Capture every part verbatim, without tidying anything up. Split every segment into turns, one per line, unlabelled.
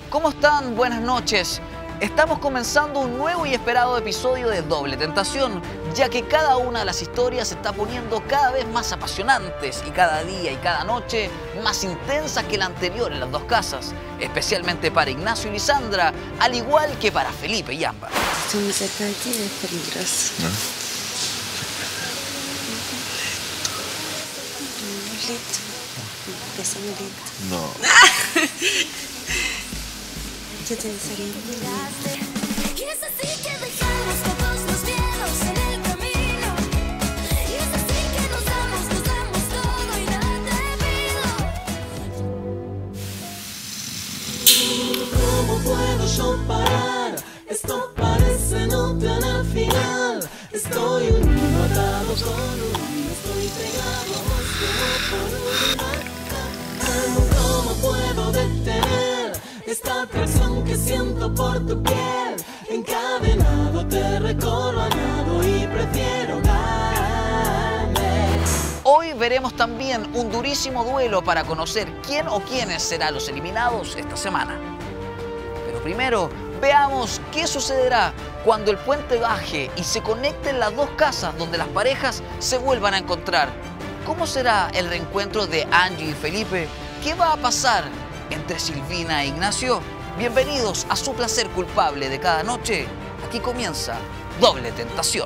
¿Cómo están? Buenas noches. Estamos comenzando un nuevo y esperado episodio de Doble Tentación, ya que cada una de las historias se está poniendo cada vez más apasionantes y cada día y cada noche más intensas que la anterior en las dos casas, especialmente para Ignacio y Lisandra, al igual que para Felipe y Ámbar.
Estoy muy cerca de ti, es peligroso. ¿No? Listo. Bésame listo.
No.
Yo te besaría.
Y es así que dejamos todos los miedos en el camino. Y es así que nos damos, nos damos todo y nada te pido.
¿Cómo puedo yo parar? Esto parece no tener final. Estoy unido, atado con un estoy pegado a vos como por un imán. ¿Cómo puedo detener esta atracción que siento por tu piel? Encadenado te recorro a nado y prefiero darme.
Hoy veremos también un durísimo duelo para conocer quién o quiénes serán los eliminados esta semana. Pero primero, veamos qué sucederá cuando el puente baje y se conecten las dos casas donde las parejas se vuelvan a encontrar. ¿Cómo será el reencuentro de Angie y Felipe? ¿Qué va a pasar entre Silvina e Ignacio? Bienvenidos a su placer culpable de cada noche. Aquí comienza Doble Tentación.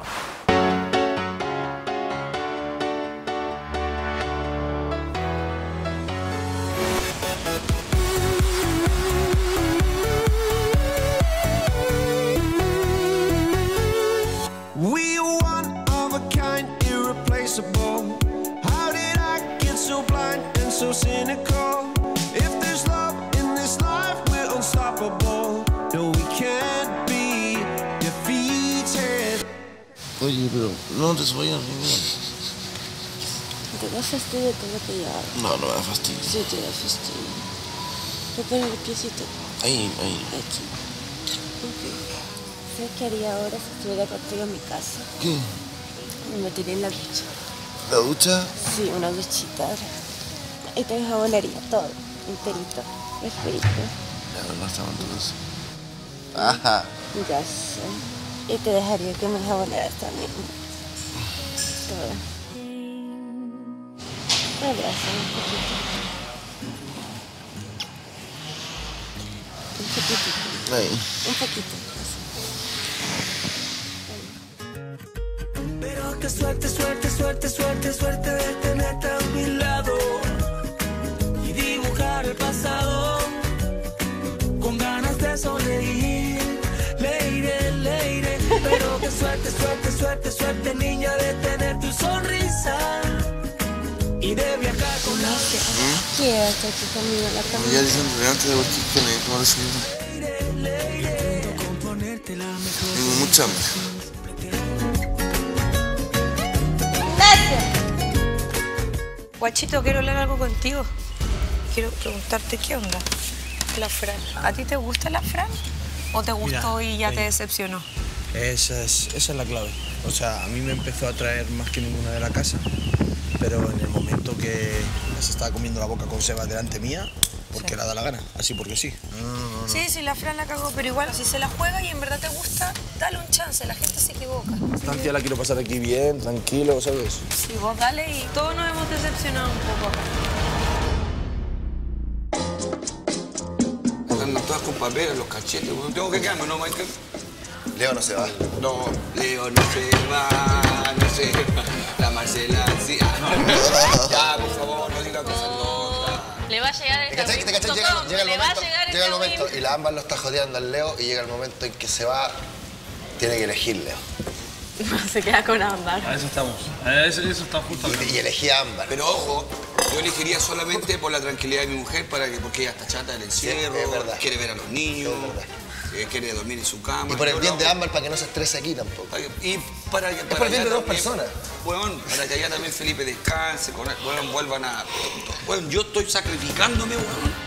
We are one of a kind, irreplaceable. How did I get so blind and so cynical? If there's love in this life, we're unstoppable. No, we can't be defeated. Oye, pero no te vayas a reír.
Te da fastidio todo lo que yo hago.
No, no me da fastidio.
Sí, te da fastidio. Voy a poner el piecito
Ahí, ahí.
aquí. Ok. ¿Sabes qué haría ahora si estuviera contigo en mi casa?
¿Qué?
Me metería en la ducha.
¿La ducha?
Sí, una duchita. Y te jabonaría todo, enterito, respirito.
Ya, no estaba entonces. Ajá.
Ya sé. Y te dejaría que me jabonaras también. Todo. Abrázame un poquito. Un poquitito.
Ahí.
Un poquito.
Pero qué suerte, suerte, suerte, suerte, suerte de tenerte a mi lado y dibujar el pasado con ganas de sonreír. Le iré, le iré. Pero qué suerte, suerte, suerte, suerte, niña, de tener tu sonrisa y de viajar con la
Quédate aquí conmigo en la cama.
Ya dicen antes de vestir que me como desayuno.
Le iré, le iré. Con ponerte la mejor.
Tengo mucha hambre.
Guachito, quiero hablar algo contigo. Quiero preguntarte qué onda la Fran. ¿A ti te gusta la Fran? ¿O te gustó
Mira,
y ya
sí.
te decepcionó?
Esa es, esa es la clave. O sea, a mí me empezó a atraer más que ninguna de la casa, pero en el momento que se estaba comiendo la boca con Seba delante mía, porque
Sí.
le da la gana, así porque sí. No, no, no, no.
Sí, sí, la Fran la cagó, pero igual, si se la juega y en verdad te gusta, dale un chance, la gente se equivoca.
La estancia la quiero pasar aquí bien, tranquilo, ¿sabes?
Sí, vos dale y todos nos hemos decepcionado un poco acá.
Andan todas con papel en los cachetes. Bueno, tengo que quedarme, ¿no, Michael?
Leo no se va.
No, Leo no se va, no se va. La Marcela, sí. Ya, por favor, no diga cosas locas.
Le va a llegar
¿Te
esta
cachai? ¿Te cachai?
Tocó,
Llega, llega el
le va a
momento,
llegar
llega el
esta
momento
win.
y la Ámbar lo está jodeando al Leo y llega el momento en que se va, tiene que elegir Leo.
Se queda con Ámbar.
A eso estamos. A eso, eso está justo acá.
Y, y elegí a Ámbar.
Pero ojo, yo elegiría solamente por la tranquilidad de mi mujer, para que, porque ella está chata del encierro,
es verdad.
quiere ver a los niños,
Es verdad.
eh, quiere dormir en su cama.
Y por el
Yo
bien
lo
de
hago.
Ámbar, para que no se estrese aquí tampoco.
Para que- Y para que...
por el bien de dos personas.
Bueno, para que allá también Felipe descanse, con él, bueno, vuelvan a... Bueno, yo estoy sacrificándome, weón.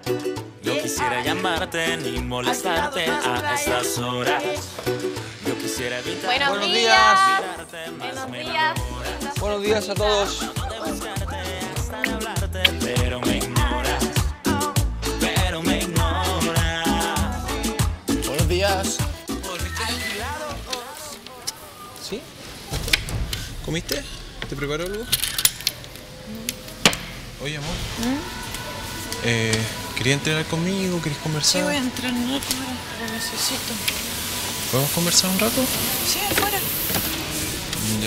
Yo quisiera llamarte ni molestarte a estas horas. Yo
Buenos,
Buenos
días.
días.
Buenos días.
Buenos días a todos.
Pero me ignoras, pero me ignoras.
Buenos días. ¿Sí? ¿Comiste? ¿Te preparó algo? Oye, amor. Eh, ¿Querías entrenar conmigo? ¿Querés conversar?
Sí, voy a entrenar, pero necesito.
¿Podemos conversar un rato?
Sí, afuera.
Ya.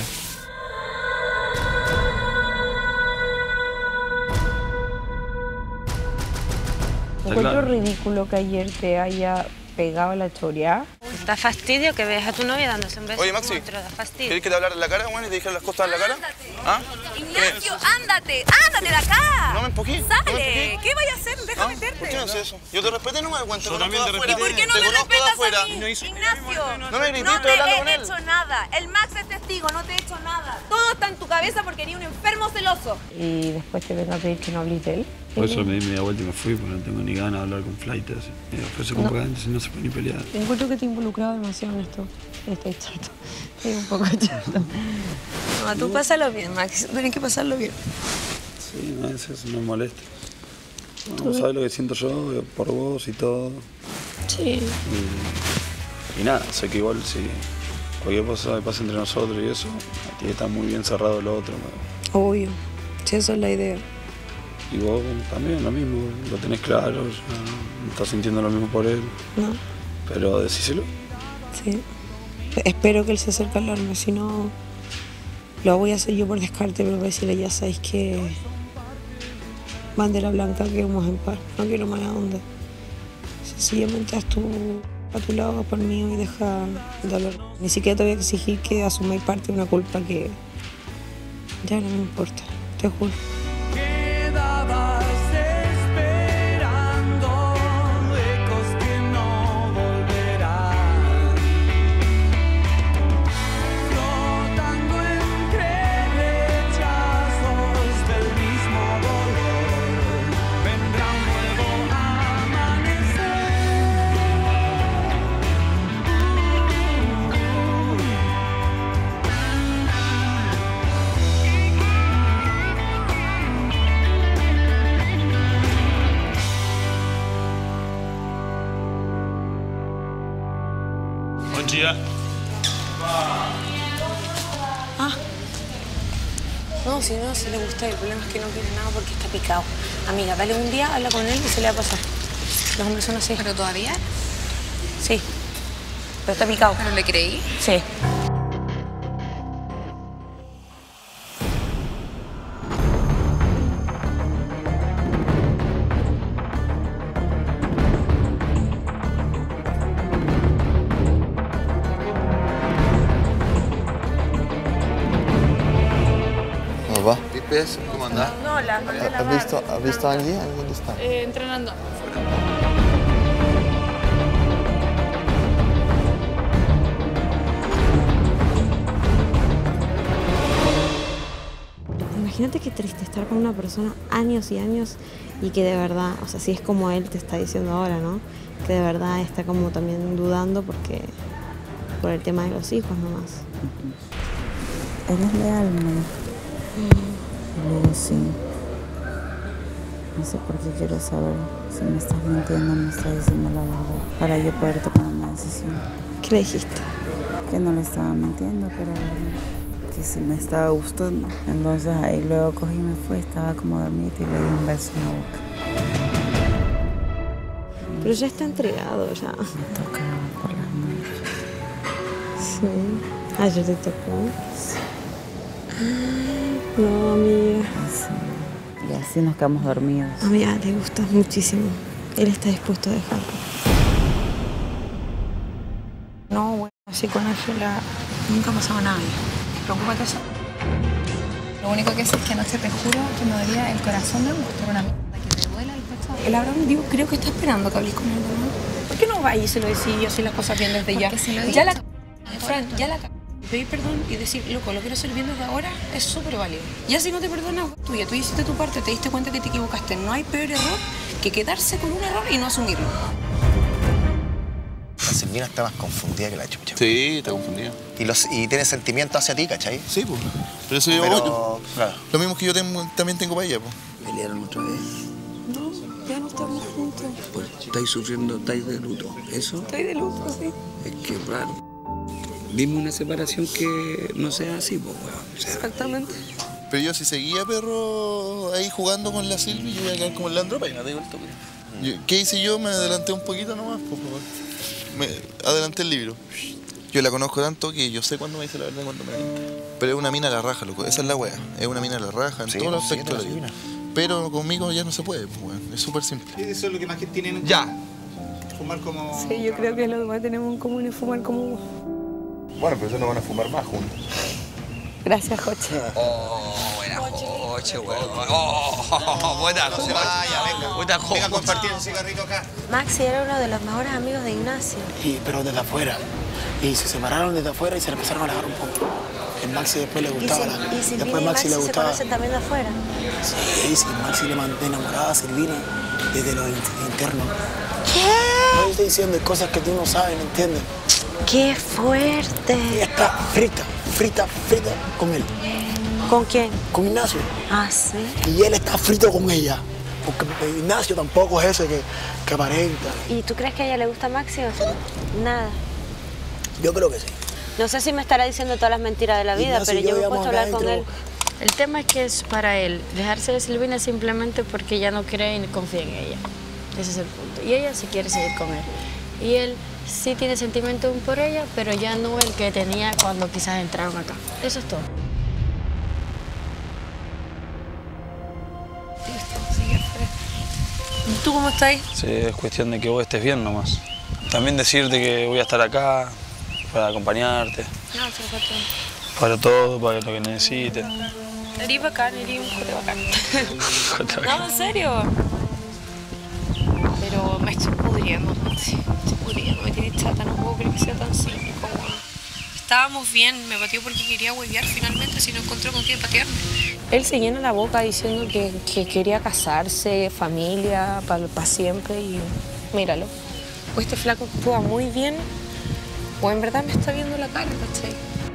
Encuentro ridículo que ayer te haya pegado la choreada.
Da fastidio que veas a tu novia dándose un beso.
Oye, Maxi,
con otro, da fastidio.
¿querés que te hablara en la cara, bueno, y te dijera las cosas en la cara? ¿Ah?
Ignacio, ándate, ándate de acá.
No me empují. no me
Sale,
empují.
¿qué vaya a hacer? Deja
¿Ah?
meterte.
¿Por qué no haces eso? Yo te respeté, no me da cuenta.
Yo
te
también
conozco
te
de afuera.
¿Y por qué no
Te
me
conozco de
respetas
afuera.
a mí? Ignacio,
No me grité,
no
estoy hablando con
te he
él.
hecho nada. El Max es testigo, no te he hecho nada. Todo está en tu cabeza porque eres un enfermo celoso.
Y después te venga a pedir que no hables de él.
Por eso me di media vuelta y me fui, porque no tengo ni ganas de hablar con Flight. Así. Y después se compra antes y no se puede ni pelear.
Encuentro que te he involucrado demasiado en esto. Estoy chato. Estoy un poco chato.
No, tú pásalo bien, Max. Tienes que pasarlo bien.
Sí, no, es eso, me molesta. No, sabes lo que siento yo por vos y todo.
Sí.
Y, y nada, sé que igual si cualquier cosa que pase entre nosotros y eso, a ti está muy bien cerrado lo otro. ¿no?
Obvio. Sí, esa es la idea.
Y vos también lo mismo, lo tenés claro, ya no estás sintiendo lo mismo por él.
No.
Pero decíselo.
Sí. Espero que él se acerque a hablarme, si no lo voy a hacer yo por descarte, pero voy a decirle, ya sabéis que bandera blanca, quedemos en paz, no quiero mala onda. Sencillamente haz tú a tu lado, por mí y deja de hablar. Ni siquiera te voy a exigir que asumáis parte de una culpa que ya no me importa, te juro.
Quedabas esperando ecos que no volverán, flotando entre rechazos del mismo dolor. Vendrá un nuevo amanecer.
Buen día.
Ah. No, si no, si le gusta. El problema es que no quiere nada porque está picado. Amiga, dale un día, habla con él y se le va a pasar. Los hombres son así.
¿Pero todavía?
Sí. Pero está picado.
¿Pero le creí?
Sí.
Papá, ¿Pipes? ¿Cómo andás?
No, la mandé a
¿Has
lavar.
visto, ¿Has visto a alguien? ¿Dónde está?
Eh, entrenando.
Imagínate qué triste estar con una persona años y años y que de verdad, o sea, si es como él te está diciendo ahora, ¿no? Que de verdad está como también dudando porque por el tema de los hijos nomás.
¿Eres leal, no? Luego sí. No sé por qué quiero saber si me estás mintiendo o me estás diciendo la verdad para yo poder tomar una decisión.
¿Qué le dijiste?
Que no le estaba mintiendo, pero que sí me estaba gustando. Entonces ahí luego cogí y me fui, estaba como dormida y le di un beso en la boca.
Pero ya está entregado, ya.
Me tocaba por las noches.
Sí. Ayer te tocó. Sí. No, amiga.
Sí. Y así nos quedamos dormidos.
Amiga, te gusta muchísimo. Él está dispuesto a dejarlo.
No, bueno, así con Ángela nunca ha pasado nada. Preocúpate eso.
Lo único que sé es que anoche te juro que me dolía el corazón de mostrar una mierda que te duela el pecho.
El Abraham, digo, creo que está esperando que hables con él, ¿no? ¿Por qué no vas y se lo decís y así las cosas bien desde
Porque
ya?
se lo he
ya
dicho.
la Fran, ya la pedir perdón y decir, loco, lo quiero hacer bien desde ahora, es súper válido. Ya si no te perdonas, tuya, tú hiciste tu parte, te diste cuenta que te equivocaste. No hay peor error que quedarse con un error y no asumirlo.
Silvina está más confundida que la chucha.
Sí, está confundida.
Y, los, y tiene sentimientos hacia ti, ¿cachai?
Sí, pues. Pero eso yo,
Pero,
yo-
claro.
Lo mismo que yo tengo- también tengo para ella, pues.
¿Pelearon otra vez?
No, ya no estamos juntos.
Pues estáis sufriendo, estáis de luto. ¿Eso?
Estoy de luto, sí.
Es que raro. Dime una separación que no sea así, pues, weón. O sea,
Exactamente.
Pero yo si seguía, perro, ahí jugando con la Silvia, yo iba a quedar como el Leandro Peña, te digo el toque. Yo- ¿Qué hice yo? Me adelanté un poquito nomás, por favor. Me adelanté el libro. Yo la conozco tanto que yo sé cuándo me dice la verdad y cuándo me miente. Pero es una mina a la raja, loco. Esa es la wea. Es una mina a la raja en
Sí,
todos los
sí,
aspectos de la vida. Pero conmigo ya no se puede, pues, weón. Es súper simple.
Eso es lo que más que tienen.
Ya.
Fumar como.
Sí, yo creo que lo que más tenemos en común es fumar como vos.
Bueno, pero eso no van a fumar más juntos.
Gracias, Joche.
Oh, buena Joche, weón. Oh, buena
No se
Joche.
vaya, venga.
Buena
Venga a
Joche.
compartir un cigarrito acá.
Maxi era uno de los mejores amigos de Ignacio.
Y, pero desde afuera. Y se separaron desde afuera y se le empezaron a alejar un poco. El Maxi después le
Y,
gustaba
Sil-
la...
y Silvina
Después
y
Maxi
Maxi
le
se
gustaba...
conocen también de afuera.
Sí, sí, Maxi le mandé enamorada a Silvina desde lo in- interno.
¿Qué?
No, yo estoy diciendo cosas que tú no sabes, ¿me entiendes?
¡Qué fuerte!
Ella está frita, frita, frita con él.
¿Con quién?
Con Ignacio.
Ah, sí.
Y él está frito con ella. Porque Ignacio tampoco es ese que, que aparenta.
¿Y tú crees que a ella le gusta Maxi o sea, nada?
Yo creo que sí.
No sé si me estará diciendo todas las mentiras de la vida,
Ignacio
pero
y
yo
yo
me he
íbamos
puesto a
acá
hablar con él.
dentro.
El tema es que es para él dejarse de Silvina simplemente porque ella no cree ni confía en ella. Ese es el punto. Y ella sí quiere seguir con él. Y él sí tiene sentimiento por ella, pero ya no el que tenía cuando quizás entraron acá. Eso es todo.
¿Tú cómo estás?
Sí, es cuestión de que vos estés bien nomás. También decirte que voy a estar acá para acompañarte,
No, se lo falta.
para todo, para lo que necesites.
Eres bacán, eres un jote bacán. No, en serio. Pero me estoy pudriendo, sí, me estoy pudriendo, me tiene chata, no puedo creer que sea tan cínico, weón. Estábamos bien, me batió porque quería huevear finalmente, si no encontró con quién patearme. Él se llena la boca diciendo que, que quería casarse, familia, para siempre y míralo. O este flaco actúa muy bien, o en verdad me está viendo la cara, ¿cachai?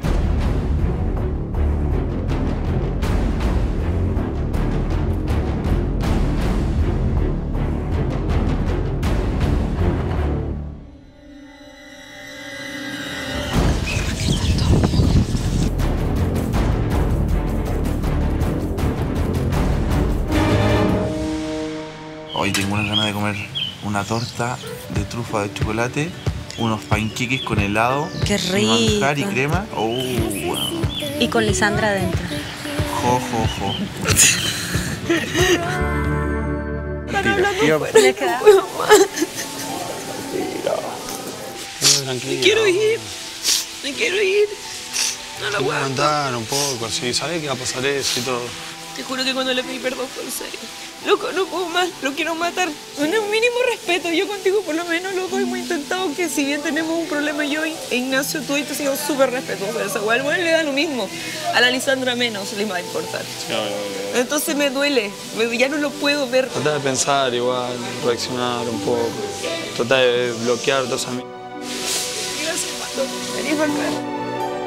Hoy tengo unas ganas de comer una torta de trufa de chocolate, unos panqueques con helado,
¡Qué rico!
manjar y crema. Oh, wow.
Y con Lisandra adentro.
Jo, jo, jo.
Están hablando
Yo-
fuera.
Le queda-
No puedo más.
Tranquilo.
Me quiero ir. Me quiero ir. No lo
Vamos a
aguanto.
aguantar un poco, sí, sabés que va a pasar eso y todo.
Te juro que cuando le pedí perdón fue en serio. Loco, no puedo más, lo quiero matar. Un mínimo respeto, yo contigo por lo menos, loco, hemos intentado que si bien tenemos un problema yo e Ignacio, tú y te sigo súper respetuoso de esa weá. Al weón le da lo mismo, a la Lisandra menos le va a importar. Entonces me duele, me- ya no lo puedo ver.
Trata de pensar igual, reaccionar un poco. Trata de bloquear todas esas... mi-
Gracias, Pato, eres bacán.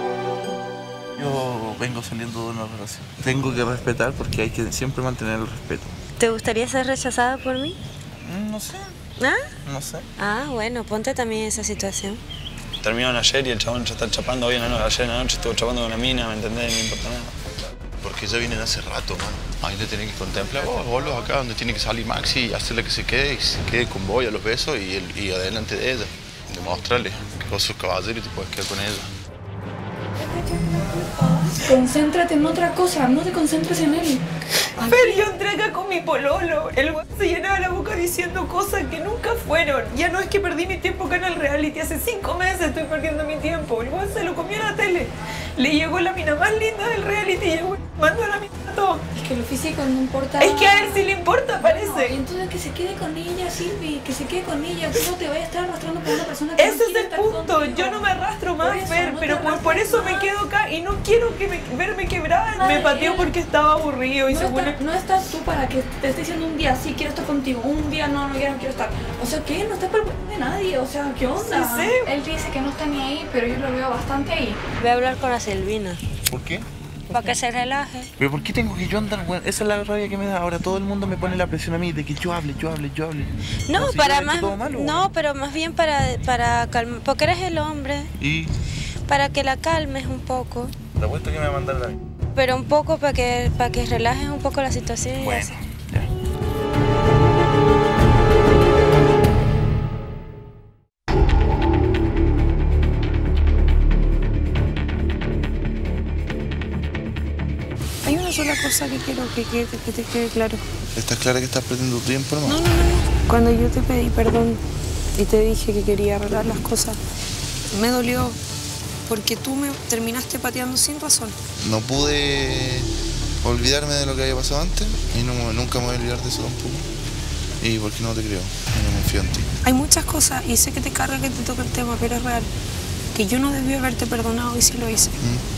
Yo vengo saliendo de una relación. Tengo que respetar porque hay que siempre mantener el respeto.
¿Te gustaría ser rechazada por mí?
No sé,
¿Ah?
no sé.
Ah, bueno, ponte también en esa situación.
Terminaron ayer y el chabón ya está chapando hoy en la noche. Ayer en la noche estuvo chapando con una mina, ¿me entendés? No me importa nada.
Porque ya vienen hace rato, man. Ahí te tienen que contemplar vos, vos los acá donde tiene que salir Maxi y hacerle que se quede y se quede con vos y a los besos y, el- y adelante de ella. Demostrarle que vos sos caballero y te puedes quedar con ella.
Concéntrate en otra cosa, no te concentres en él.
Pero yo entré acá con mi pololo. El weón se llenaba la boca diciendo cosas que nunca fueron. Ya no es que perdí mi tiempo acá en el reality. Hace cinco meses estoy perdiendo mi tiempo. El weón se lo comió en la tele. Le llegó la mina más linda del reality y el weón mandó a la mina a todo.
Es que lo físico no importa.
Es que a él sí le importa, parece.
No, y entonces que se quede con ella, Silvi, que se quede con ella. Tú no te vayas a estar arrastrando con una persona que no
Ese es
quiere
el
estar
punto.
contigo.
Yo no me arrastro más,
Por eso,
Fer,
no
pero
te
por, por
arrastres
eso me
más.
quedo acá y no quiero que me, verme quebrada.
Ay,
Me pateó
él-
porque estaba aburrido y
no
seguro
Bueno, no estás tú para que te esté diciendo un día sí quiero estar contigo, un día no, no, ya no quiero estar. O sea, ¿qué? No estás preocupando de nadie, o sea, ¿qué onda?
Sí, sí. Él dice que no está ni ahí, pero yo lo veo bastante ahí.
Voy a hablar con la Silvina.
¿Por qué?
Para que se relaje.
¿Pero por qué tengo que yo andar, weón? Esa es la rabia que me da. Ahora todo el mundo me pone la presión a mí de que yo hable, yo hable, yo hable.
No,
Como si
para
yo hubiera
más.
hecho todo malo,
no,
weón.
pero más bien para, para calmar. Porque eres el hombre.
Y
Para que la calmes un poco.
te apuesto que me va a mandar la...
Pero un poco para que, para que relajes un poco la situación y
Bueno,
así.
Hay una sola cosa que quiero que, quede- que te quede claro.
¿Estás clara que estás perdiendo tu tiempo, hermano?
No, no, no, no. Cuando yo te pedí perdón y te dije que quería arreglar las cosas, me dolió porque tú me terminaste pateando sin razón.
No pude olvidarme de lo que había pasado antes y no, nunca me voy a olvidar de eso tampoco. ¿Y por qué no te creo? No confío en ti.
Hay muchas cosas y sé que te carga que te toque el tema, pero es real. Que yo no debí haberte perdonado y sí lo hice.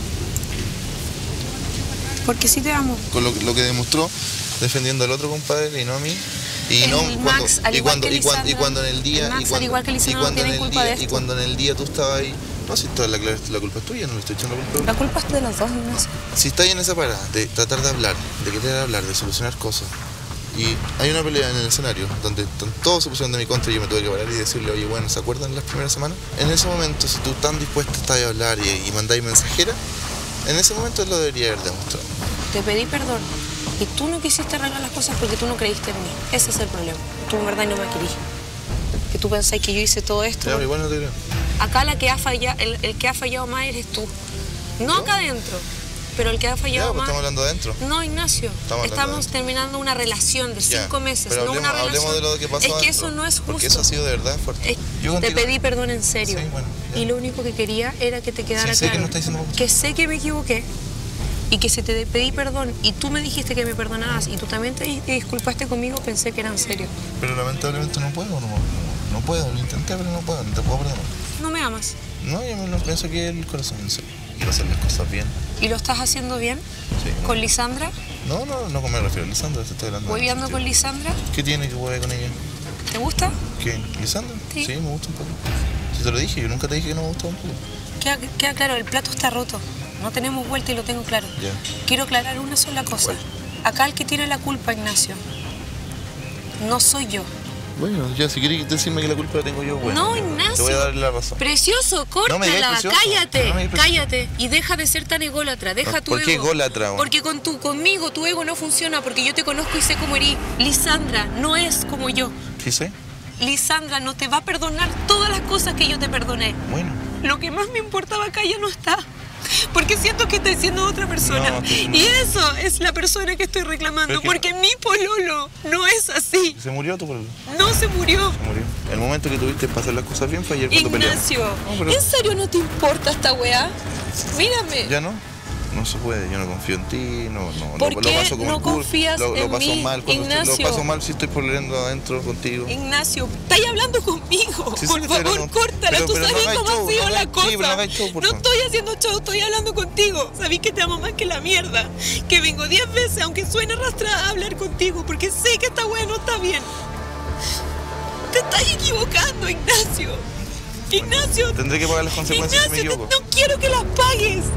Porque sí te amo.
Con lo, lo que demostró defendiendo al otro compadre y no a mí. Y
El
no
Max,
cuando,
al
y,
igual
cuando,
que
y, cuando, y
Lisandra,
cuando en el día
el Max,
y
al
cuando,
igual que
y
Lisandra, no
cuando en
tienen
el
culpa
día
de
y
esto.
cuando en el día tú estabas ahí, no, si toda la, la culpa es tuya, no le estoy echando la culpa.
La culpa es de los dos, Ignacio.
Si estás en esa parada de tratar de hablar, de querer hablar, de solucionar cosas, y hay una pelea en el escenario donde están todos se pusieron de mi contra y yo me tuve que parar y decirle, oye, bueno, ¿se acuerdan las primeras semanas? En ese momento, si tú tan dispuesta estás a hablar y, y mandáis mensajera, en ese momento lo debería haber demostrado.
Te pedí perdón y tú no quisiste arreglar las cosas porque tú no creíste en mí. Ese es el problema. Tú en verdad no me querís. Que tú pensáis que yo hice todo esto.
Ya, pero igual no te creo.
Acá la que ha fallado, el, el que ha fallado más eres tú. No acá adentro, pero el que ha
Ya,
fallado
pues
más.
estamos hablando adentro.
No, Ignacio.
Estamos
Estamos,
hablando
terminando una relación de
Ya,
cinco meses,
pero
no
hablemos,
una relación.
hablemos de lo que pasó
es que
adentro,
eso no es justo.
Porque eso ha sido de verdad fuerte.
Es-
Yo
te
contigo-
pedí perdón en serio.
Sí, bueno, ya.
Y lo único que quería era que te quedara
Sí, sé que
claro
no estás diciendo mucho.
que sé que me equivoqué y que si te pedí perdón y tú me dijiste que me perdonabas y tú también te, te disculpaste conmigo, pensé que era en serio.
Pero lamentablemente no puedo, no, no, no puedo, lo intenté, pero no puedo, no te puedo perdonar.
No me amas.
No, yo me lo pienso que el corazón, en serio. Quiero hacer las cosas bien.
¿Y lo estás haciendo bien?
Sí.
¿Con Lisandra?
No, no, no me refiero a Lisandra, te estoy hablando.
¿Hueveando con Lisandra?
¿Qué tiene que hueve con ella?
¿Te gusta?
¿Qué? ¿Lisandra?
Sí.
me gusta un poco. Si te lo dije, yo nunca te dije que no me gustaba un poco.
Queda, queda claro, el plato está roto. No tenemos vuelta y lo tengo claro.
Ya.
Quiero aclarar una sola cosa. Acá el que tiene la culpa, Ignacio, no soy yo.
Bueno, ya, si quieres decirme que la culpa la tengo yo, bueno.
No,
ya,
Ignacio.
Te voy a dar la razón.
Precioso,
No me digas
córtala,
precioso.
cállate,
No me digas precioso.
cállate. Y deja de ser tan ególatra, deja tu
¿Por qué
ego.
ególatra, weón?
Porque con tu, conmigo tu ego no funciona, porque yo te conozco y sé cómo eres. Lisandra no es como yo.
¿Sí sé?
Lisandra no te va a perdonar todas las cosas que yo te perdoné.
Bueno.
Lo que más me importaba acá ya no está. Porque siento que estoy siendo otra persona.
No, estoy siendo-
Y eso es la persona que estoy reclamando.
Pero que-
Porque mi pololo no es así.
¿Se murió tu pololo?
No se murió.
Se murió. El momento que tuviste para hacer las cosas bien fue ayer cuando peleamos.
Ignacio,
No, pero-
¿en serio no te importa esta weá? Mírame.
Ya no. No se puede, yo no confío en ti, no, no,
¿Por
lo,
qué
lo paso como
no
el culo,
confías
lo, lo
en
paso
mí,
mal cuando estoy-
Ignacio?
lo paso mal si estoy peleando adentro contigo.
Ignacio, estás hablando conmigo.
Sí, sí,
por
te
favor,
hablando.
córtala.
Pero-
Tú
pero no
sabes
hagáis
cómo
show,
ha sido
no
la
hagáis-
cosa.
sí, pero no hagáis show, por
no
favor.
estoy haciendo show, estoy hablando contigo. Sabí que te amo más que la mierda. Que vengo diez veces, aunque suene arrastrada, a hablar contigo. Porque sé que esta weá no está bien. Te estás equivocando, Ignacio. Ignacio.
Tendré que pagar las consecuencias si me
Ignacio,
equivoco.
te- no quiero que las pagues.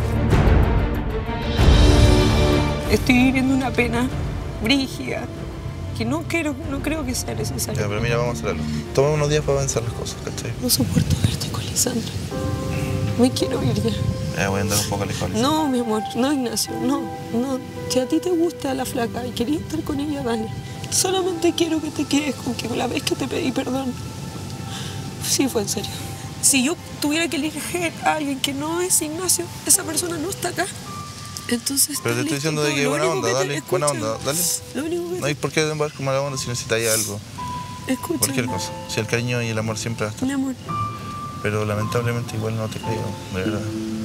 Estoy viviendo una pena brígida que no quiero, no creo que sea necesario.
Ya, pero mira, vamos a hacer algo. Toma unos días para avanzar las cosas, ¿cachai?
No soporto verte con Lisandra. Me quiero ir ya.
Ya, voy a andar un poco alejado.
No, mi amor, no, Ignacio, no, no. Si a ti te gusta la flaca y querías estar con ella, dale. Solamente quiero que te quedes con que la vez que te pedí perdón, sí fue en serio. Si yo tuviera que elegir a alguien que no es Ignacio, esa persona no está acá. Entonces,
Pero te
dale,
estoy diciendo de
no,
que
lo
buena
único
onda,
que te-
dale, buena
escucha,
onda, dale.
Lo único que
No hay por qué embarcar mala onda si necesitáis algo.
Escucha,
Cualquier cosa. Si el cariño y el amor siempre va a estar.
mi amor,
Pero lamentablemente igual no te creo, de verdad.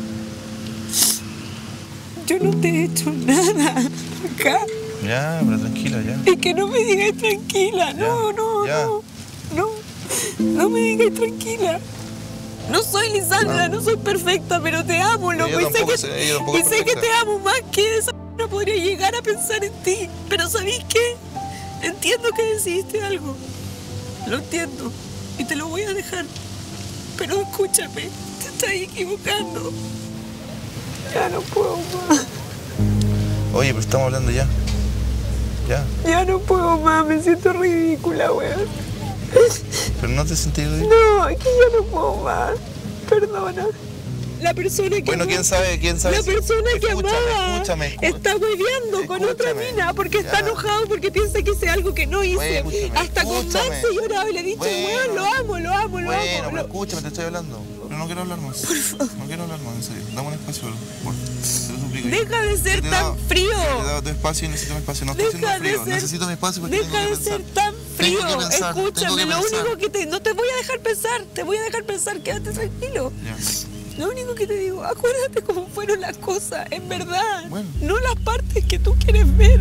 yo no te he hecho nada acá.
Ya, pero tranquila, ya.
Es que no me digas tranquila, no, no,
ya.
no, no, no me digas tranquila. No soy Lisandra, no soy perfecta, pero te amo, loco.
Ella
Y sé
tampoco
que,
es- ella tampoco
y
es
sé que
perfecta.
te amo más que esa. No no podría llegar a pensar en ti. Pero ¿sabés qué? Entiendo que decidiste algo. Lo entiendo. Y te lo voy a dejar. Pero escúchame, te estás equivocando. Ya no puedo más.
Oye, pero estamos hablando ya. Ya.
Ya no puedo más, me siento ridícula, weón.
Pero no te sentís ridícula.
No, es que ya no puedo más. Perdona. La persona que
Bueno,
amaba-
quién sabe, quién sabe.
La
si-
persona que
Escúchame,
amaba
escúchame, escúchame.
está hueveando con otra
Escúchame.
mina porque está
Ya.
enojado porque piensa que hice algo que no hice.
Bueno, escúchame,
Hasta con
escúchame.
Max he llorado y le he dicho,
Bueno.
weón, lo amo, lo amo, lo
Bueno,
amo.
pero
lo-
escúchame, te estoy hablando. Pero no quiero hablar más. No quiero hablar más, en serio. Dame un espacio, por te lo suplico.
Deja de ser
Te he
tan
dado-
frío.
Te he dado tu espacio y necesito mi espacio. No estoy
Deja
siendo
de
frío.
ser-
Necesito mi espacio porque
Deja
tengo que
de
pensar.
ser tan frío.
Tengo que pensar, tengo
Escúchame,
que
lo
pensar.
único que te... No te voy a dejar pensar, te voy a dejar pensar, quédate tranquilo.
Ya.
Lo único que te digo, acuérdate cómo fueron las cosas, en verdad. No las partes que tú quieres ver.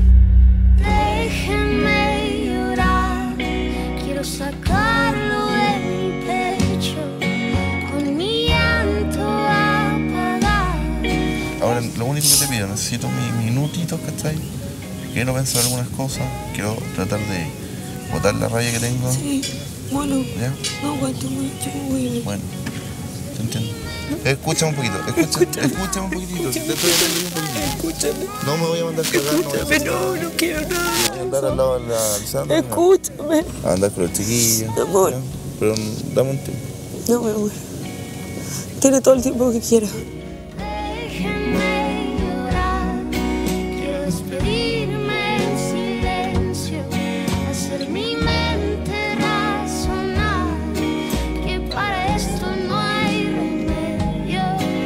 Déjenme llorar, quiero sacarlo de mi pecho, con mi llanto apagar.
Ahora, lo único que te pido, necesito mis minutitos, ¿cachai? Quiero pensar algunas cosas. Quiero tratar de botar la rabia que tengo.
Sí, bueno,
¿Ya?
no aguanto mucho, voy a ir.
Bueno, te entiendo. Escúchame un poquito, escucha, escúchame un poquitito. Te estoy hablando un poquitito.
Escúchame.
No me voy a mandar cagar, no voy a
Escúchame, no, no quiero nada.
Voy a andar al lado de la Lisandra.
Escúchame.
A andar con los chiquillos.
Amor.
¿ya? Pero mm, dame un tiempo.
No, mi amor. Tiene todo el tiempo que quiera.
Déjenme llorar, quiero despedirme en silencio, hacer mi mente razonar, que para esto no hay remedio.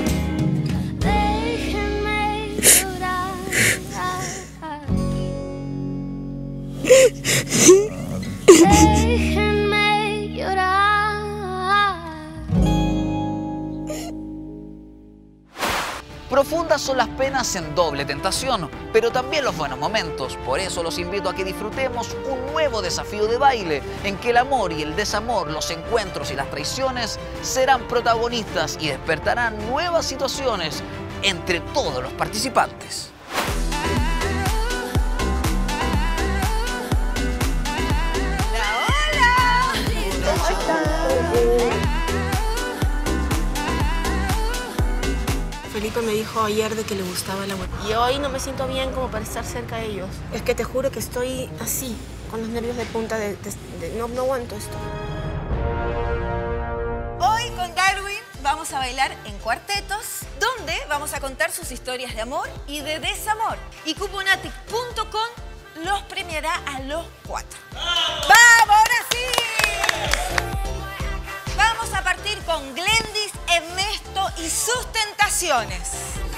Déjenme llorar. Déjenme llorar.
Profundas son las penas en Doble Tentación, pero también los buenos momentos. Por eso los invito a que disfrutemos un nuevo desafío de baile, en que el amor y el desamor, los encuentros y las traiciones serán protagonistas y despertarán nuevas situaciones entre todos los participantes.
Felipe me dijo ayer de que le gustaba la web. Y hoy no me siento bien como para estar cerca de ellos. Es que te juro que estoy así, con los nervios de punta, de, de- de- no, no aguanto esto.
Hoy con Darwin vamos a bailar en cuartetos, donde vamos a contar sus historias de amor y de desamor. Y cuponatic punto com los premiará a los cuatro. ¡Vamos, ahora sí! Vamos a partir con Glendis, Ernesto y sus tentaciones.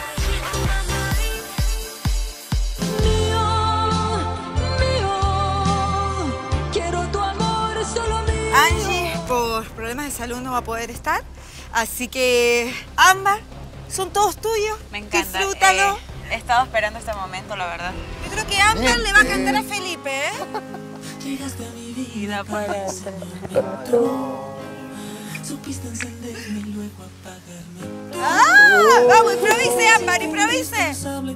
Quiero tu amor, solo mío.
Angie, por problemas de salud, no va a poder estar. Así que, Ámbar, son todos tuyos.
Me encanta.
Disfrútalo.
Eh, he estado esperando este momento, la verdad.
Yo creo que Ámbar le va a cantar a Felipe, ¿eh?
Llegaste a mi vida para hacerme supiste encenderme y luego apagarme.
¡Ah! Vamos, improvise, Ámbar, improvise.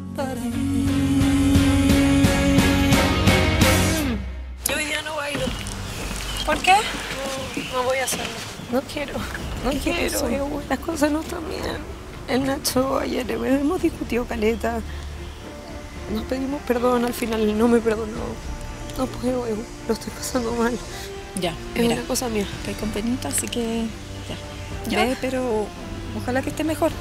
Yo hoy día no bailo.
¿Por qué?
No, no voy a hacerlo. No quiero. No
¿Qué
quiero.
pasó? Las cosas no están bien. El Nacho ayer hemos discutido caleta. Nos pedimos perdón, al final no me perdonó. No puedo, Evo, lo estoy pasando mal.
Ya,
Es
mira,
una cosa mía.
estoy con penita, así que ya.
¿Ya?
Ve, pero ojalá que esté mejor.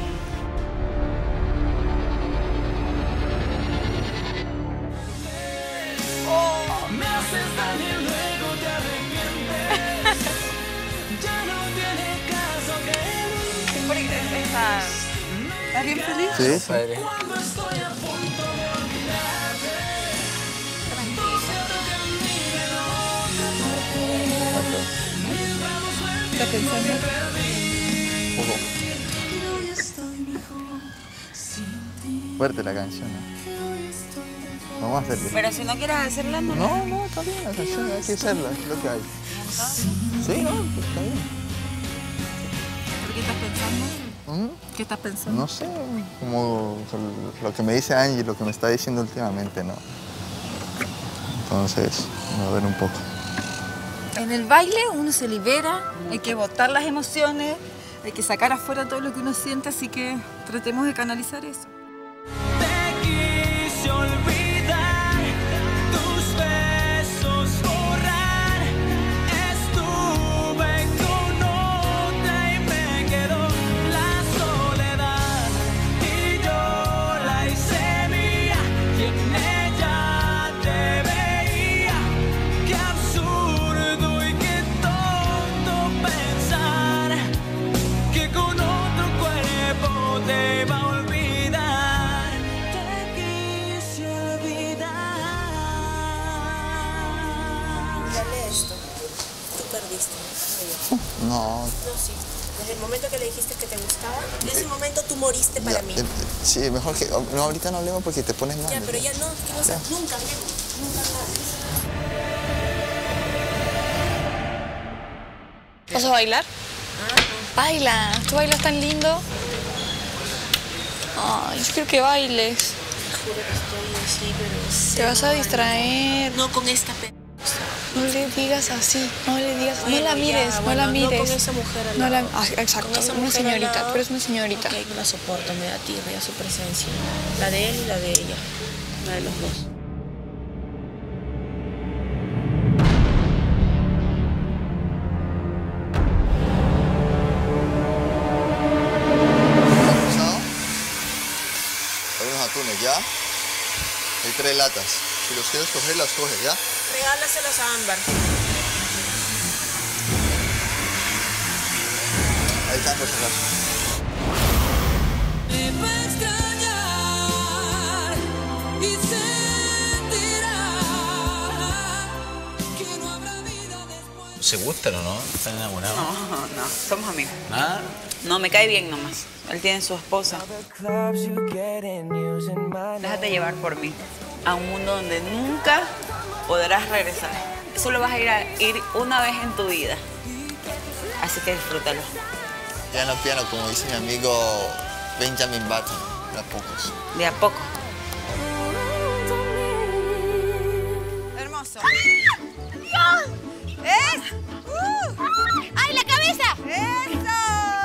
Me haces daño y luego te arrepientes. Ya no tiene caso que
Siempre que estás... ¿Estás bien feliz?
Sí,
padre.
cuando estoy a punto de olvidarte. Tú siento que en mí me otra parte. Mil vamos sueltos
¿Estás pensando?
me perdí.
Un poco
Y hoy estoy mejor sin ti.
fuerte la canción, ¿no? Vamos a hacerlo.
Pero si no quieres hacerla, no.
No, no, está bien, la canción hay que hacerla, es lo que hay. Sí, no, pues está bien.
¿Por qué estás pensando?
¿Qué estás pensando?
No sé, como lo que me dice Angie, lo que me está diciendo últimamente, ¿no? Entonces, me va a ver un poco.
En el baile uno se libera, hay que botar las emociones, hay que sacar afuera todo lo que uno siente, así que tratemos de canalizar eso.
Quise olvidar tus besos, borrar. Estuve con otra y me quedó la soledad. Y yo la hice mía y en ella te veía. Qué absurdo y qué tonto pensar que con otro cuerpo te iba a olvidar.
Esto, tú perdiste, no yo.
No.
No, sí. Desde el momento que le dijiste que te gustaba, en ese momento tú moriste para
Ya,
mí.
eh, sí, mejor que... No, ahorita no hablemos porque te pones mal.
Ya, pero ya no, que no sé, nunca hablemos, nunca más.
¿Vas a bailar? Baila, tú bailas tan lindo. Ay, yo quiero que bailes.
Te juro que estoy así, pero...
Te vas a distraer.
No con esta pe...
No le digas así, no le digas,
Bueno,
no la mires,
ya,
no
bueno,
la
no
mires.
con esa mujer al
No la,
lado.
ah, exacto,
Con esa
una
mujer al
señorita,
lado.
tú eres una señorita.
Ok, no la soporto, me da tirria su presencia. La de él y la de ella, la de los dos.
Hay unos atunes, ¿ya? Hay tres latas. Si los quieres coger, las coges, ¿ya?
Regálaselas a Ámbar.
Ahí están, por si acaso.
Me va a extrañar y sentirá que no habrá vida después.
¿Se gustan o no? ¿Están enamorados?
No, no, somos amigos.
¿Nada?
No, me cae bien nomás. Él tiene su esposa. Déjate llevar por mí a un mundo donde nunca podrás regresar. Solo vas a ir a ir una vez en tu vida. Así que disfrútalo.
Piano, piano, como dice mi amigo Benjamin Button. De a pocos.
De a poco.
Hermoso. ¡Es! ¡Uh! ¡Ay, la cabeza! ¡Eso!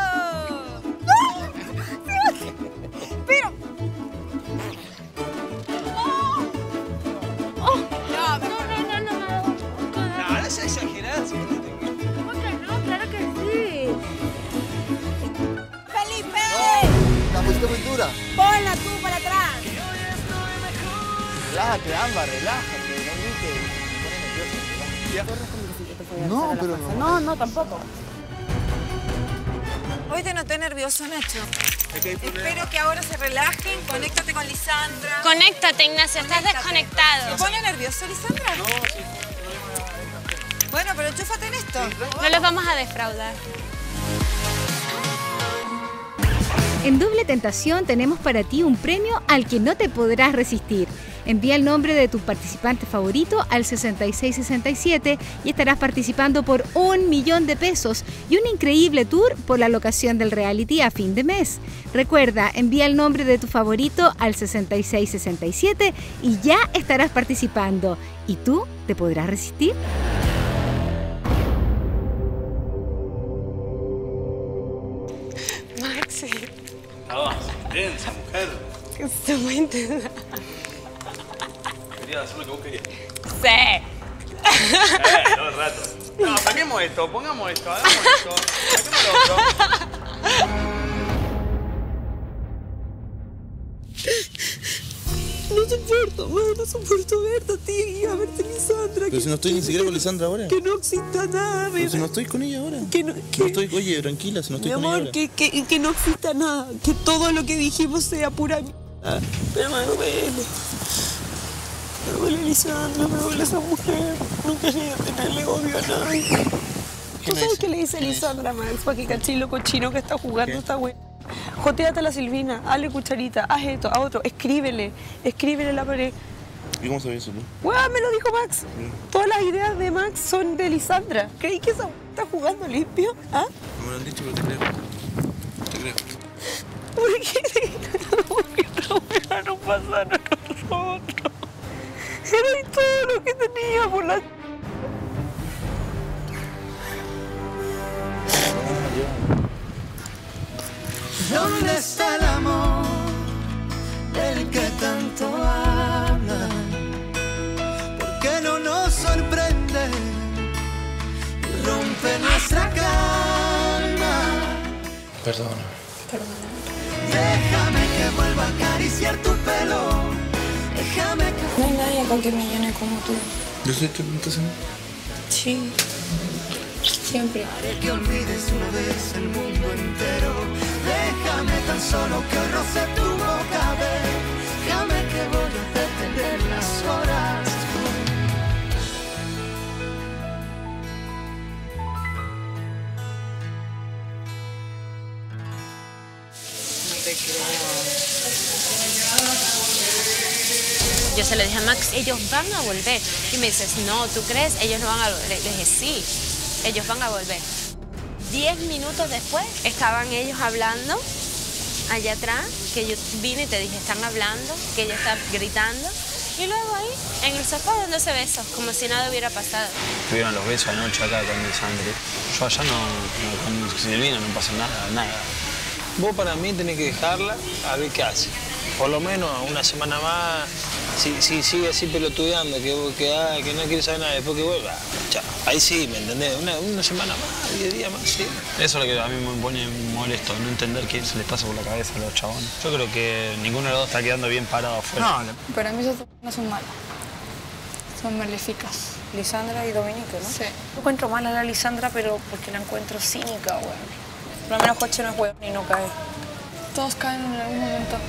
Pero... ¡Oh! ¡Oh! No, mejor no, no, no, no.
No, no es exagerado.
¿Cómo que no? Claro que sí. ¡Felipe!
La pusiste muy dura.
Ponla tú para atrás.
Relájate, Ámbar, relájate. No grites. Me pone nervioso. No, pero no.
No, no, tampoco.
Hoy te noté nervioso, Nacho. Espero que ahora se relajen. Conéctate con Lisandra.
Conéctate, Ignacio, estás desconectado.
¿Te pone nervioso, Lisandra? No, sí. Bueno, pero chúfate en esto.
No los vamos a defraudar.
En Doble Tentación tenemos para ti un premio al que no te podrás resistir. Envía el nombre de tu participante favorito al sesenta y seis sesenta y siete y estarás participando por un millón de pesos y un increíble tour por la locación del reality a fin de mes. Recuerda, envía el nombre de tu favorito al sesenta y seis sesenta y siete y ya estarás participando. ¿Y tú te podrás resistir?
Maxi,
No, intensa, mujer.
estoy muy intensa.
Quería hacer lo que vos querías.
Sí.
Eh, todo el rato. No, saquemos esto, pongamos esto, hagamos esto. Saquemos lo otro.
No soporto, man, no soporto verte a ti y a verte Lisandra.
Pero si no estoy ni siquiera con Lisandra ahora.
Que no exista nada,
Pero si no estoy con ella ahora.
Que no,
No estoy, oye, tranquila, si no estoy
Mi
con ella
amor,
ahora.
que, que, que no exista nada. Que todo lo que dijimos sea pura mierda. Pero me duele. Me duele Lisandra, me duele esa mujer. No quería tenerle odio a nadie. ¿Tú sabes qué le dice Lisandra a Max? Para que cachilo cochino que está jugando
¿Qué?
esta güey. Joteate a la Silvina, hazle cucharita, haz esto, a otro, escríbele, escríbele en la pared.
¿Y cómo sabías eso tú?
¡Guau! Me lo dijo Max. Todas las ideas de Max son de Lisandra. ¿Creí que esa está jugando limpio? ¿Ah?
No me lo han dicho, pero te creo. Te creo.
¿Por qué dejamos que esta weá no pasara a nosotros? Era todo lo que teníamos. La...
¿Dónde está el amor del que tanto hablan? ¿Por qué no nos sorprende y rompe nuestra calma?
Perdona.
Déjame que vuelva a acariciar tu pelo. Déjame que...
No hay nadie con que me llene como tú.
¿Yo soy tu tentación?
Sí. Siempre.
Haré que olvides una vez el mundo entero. Déjame tan solo que roce tu boca, ve. Déjame que voy a detener las horas.
Yo se lo dije a Max, ellos van a volver. Y me dices, no, ¿tú crees? Ellos no van a volver. Le dije, sí, ellos van a volver. Diez minutos después estaban ellos hablando allá atrás, que yo vine y te dije, están hablando, que ella está gritando. Y luego ahí, en el sofá, dándose besos, como si nada hubiera pasado.
Tuvieron los besos anoche acá con Lisandro. Yo allá no, no con Silvina no pasa nada, nada.
Vos para mí tenés que dejarla a ver qué hace. Por lo menos una semana más, si, si sigue así pelotudeando, que, que, ah, que no quiere saber nada, después que vuelva, chao. Ahí sí, ¿me entendés? Una, una semana más, diez días más, sí.
Eso es lo que a mí me pone molesto, no entender qué se les pasa por la cabeza a los chabones. Yo creo que ninguno de los dos está quedando bien parado afuera.
No, para mí esas dos no son malas. Son maléficas.
Lisandra y Dominique, ¿no?
Sí.
Yo encuentro mal a la Lisandra, pero porque la encuentro cínica, weón. Por lo menos Joche no es weón y no cae.
Todos caen en algún momento.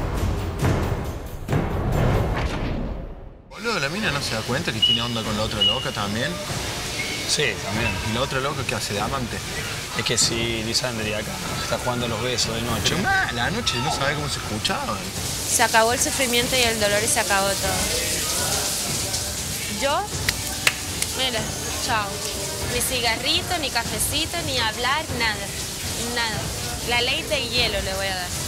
Boludo, la mina no se da cuenta que tiene onda con la otra loca también.
Sí, también.
¿Y la otra loca qué hace de amante?
Es que si Lisandri acá está jugando los besos de noche.
Pero mal, la noche no sabe cómo se escuchaba.
Se acabó el sufrimiento y el dolor y se acabó todo. Yo, mira, chao. Ni cigarrito, ni cafecito, ni hablar, nada. Nada. La ley de hielo le voy a dar.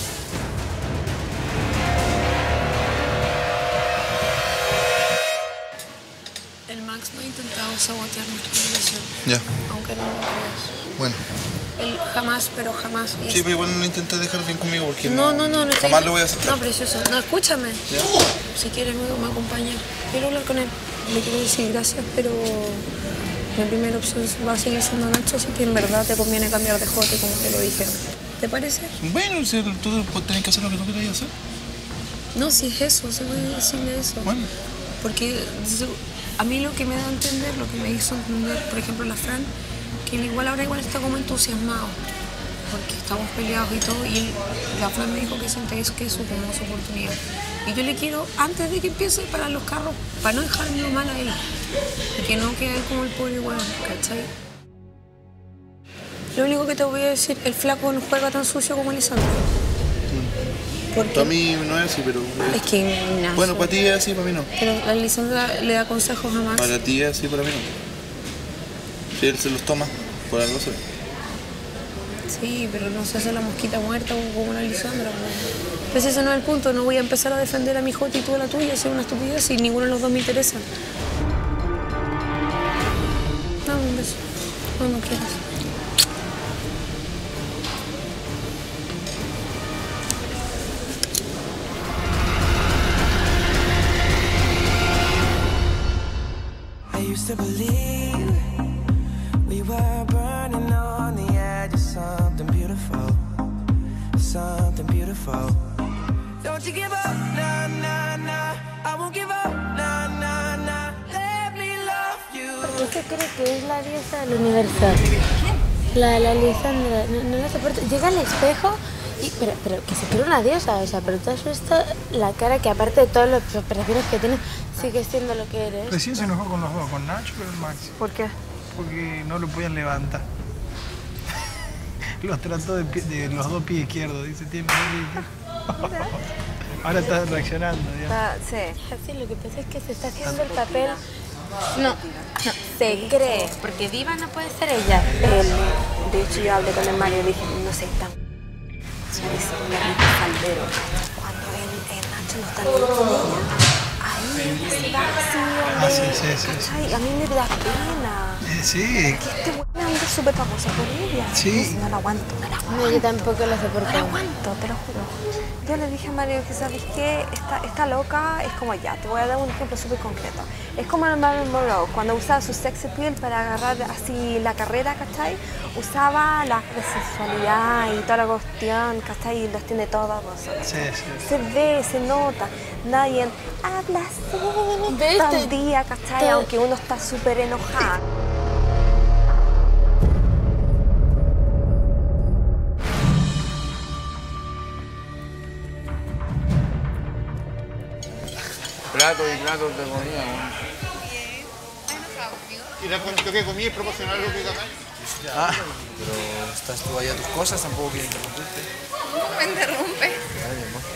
El Max no ha intentado sabotear nuestra relación.
Ya.
Aunque no lo creas.
Bueno.
Él jamás, pero jamás. y
Sí, pero igual no intentas dejar bien conmigo porque
No, no, no, no.
jamás
estoy-
lo voy a aceptar.
No, precioso. No, escúchame.
Ya.
Si quieres luego me acompaña. Quiero hablar con él. Le quiero decir gracias, pero mi primera opción va a seguir siendo Nacho, así que en verdad te conviene cambiar de jote, como te lo dije. ¿Te parece?
Bueno, si tú tenés que hacer lo que tú querías hacer.
No, si es eso, se puede decirle eso.
Bueno.
Porque se- a mí lo que me da a entender, lo que me hizo entender, por ejemplo, la Fran, que él igual ahora igual está como entusiasmado. Porque estamos peleados y todo, y él- la Fran me dijo que siente eso, que es su, como su oportunidad. Y yo le quiero, antes de que empiece para los carros, para no dejarlo mal a él. Y que no quede él como el pobre weón, ¿cachai? Lo único que te voy a decir, el flaco no juega tan sucio como Lisandro.
Para mí no es así, pero...
Es que, Ignacio.
Bueno, para ti es así, para mí no.
Pero la Lisandra le da consejos a Max.
Para ti es así, para mí no. Si él se los toma, por algo se...
Sí, pero no se hace la mosquita muerta como la Lisandra. Pues ese no es el punto, no voy a empezar a defender a mi Jota y tú a la tuya, es una estupidez y ninguno de los dos me interesa. Dame un beso, cuando quieras.
I used to believe we were burning on the edge of something beautiful, something beautiful. Don't you give up, nah, nah, nah. I won't give up, nah, nah, nah. Let me love you.
¿Por qué cree que es la diosa del universo? La, la Lisandra, no, no la soporto. Llega al espejo y... Pero, pero que se cree una diosa, o sea, pero tú has visto la cara que aparte de todas las operaciones que tienes, sigue siendo lo que eres.
Recién se enojó con los dos, con Nacho y con Maxi.
¿Por qué?
Porque no lo podían levantar. Los trató de, pie- de los dos pies izquierdos, dice, tiene dos pies izquierdos. Ahora está reaccionando, ya.
Ah, sí. Así, lo que pasa es que se está haciendo el papel... No, no, se cree, porque diva no puede ser ella.
Él, de hecho, yo hablé con el Mario y le dije, no sé, tan...
Ese perrito faldero. Cuando el, el Nacho no está bien con ella, ahí se da así,
Ah, sí, sí, sí, sí.
¿cachai? A mí me da pena.
Eh, sí.
Que este weón anda súper famoso por ella.
Sí.
No la aguanto, no la aguanto.
No, yo tampoco lo soporto.
No la aguanto, te lo juro. Yo le dije a Mario que, ¿sabes qué? Esta, esta loca es como ya, te voy a dar un ejemplo súper concreto. Es como el Marilyn Monroe, cuando usaba su sex appeal para agarrar así la carrera, ¿cachai? Usaba la sexualidad y toda la cuestión, ¿cachai? Y los tiene todos vosotros.
Sí, sí.
Se ve, se nota. Nadie habla así
¿Ves?
todo
Te-
el día, ¿cachai?
te-
Aunque uno está súper enojado.
Plato y plato de comida, ¿no?
¿Y la comida que comí es proporcional a lo que ganas?
Ah, pero estás tú allá a tus cosas, tampoco quiero interrumpirte.
¿Cómo me interrumpe?
Ay, mi amor.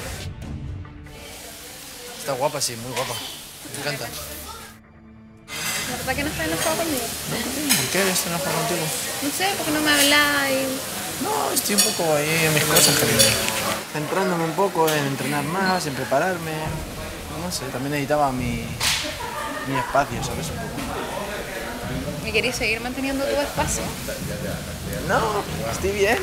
Está guapa, sí, muy guapa. Me encanta.
¿La verdad que no estás enojado conmigo?
¿Por qué estoy enojado contigo?
No sé, porque no me hablas y...
No, estoy un poco ahí en mis cosas, cariño. Centrándome un poco en entrenar más, en prepararme. No sé, también necesitaba mi, mi espacio, ¿sabes? Un poco.
¿Me querías seguir manteniendo tu espacio?
No, estoy bien.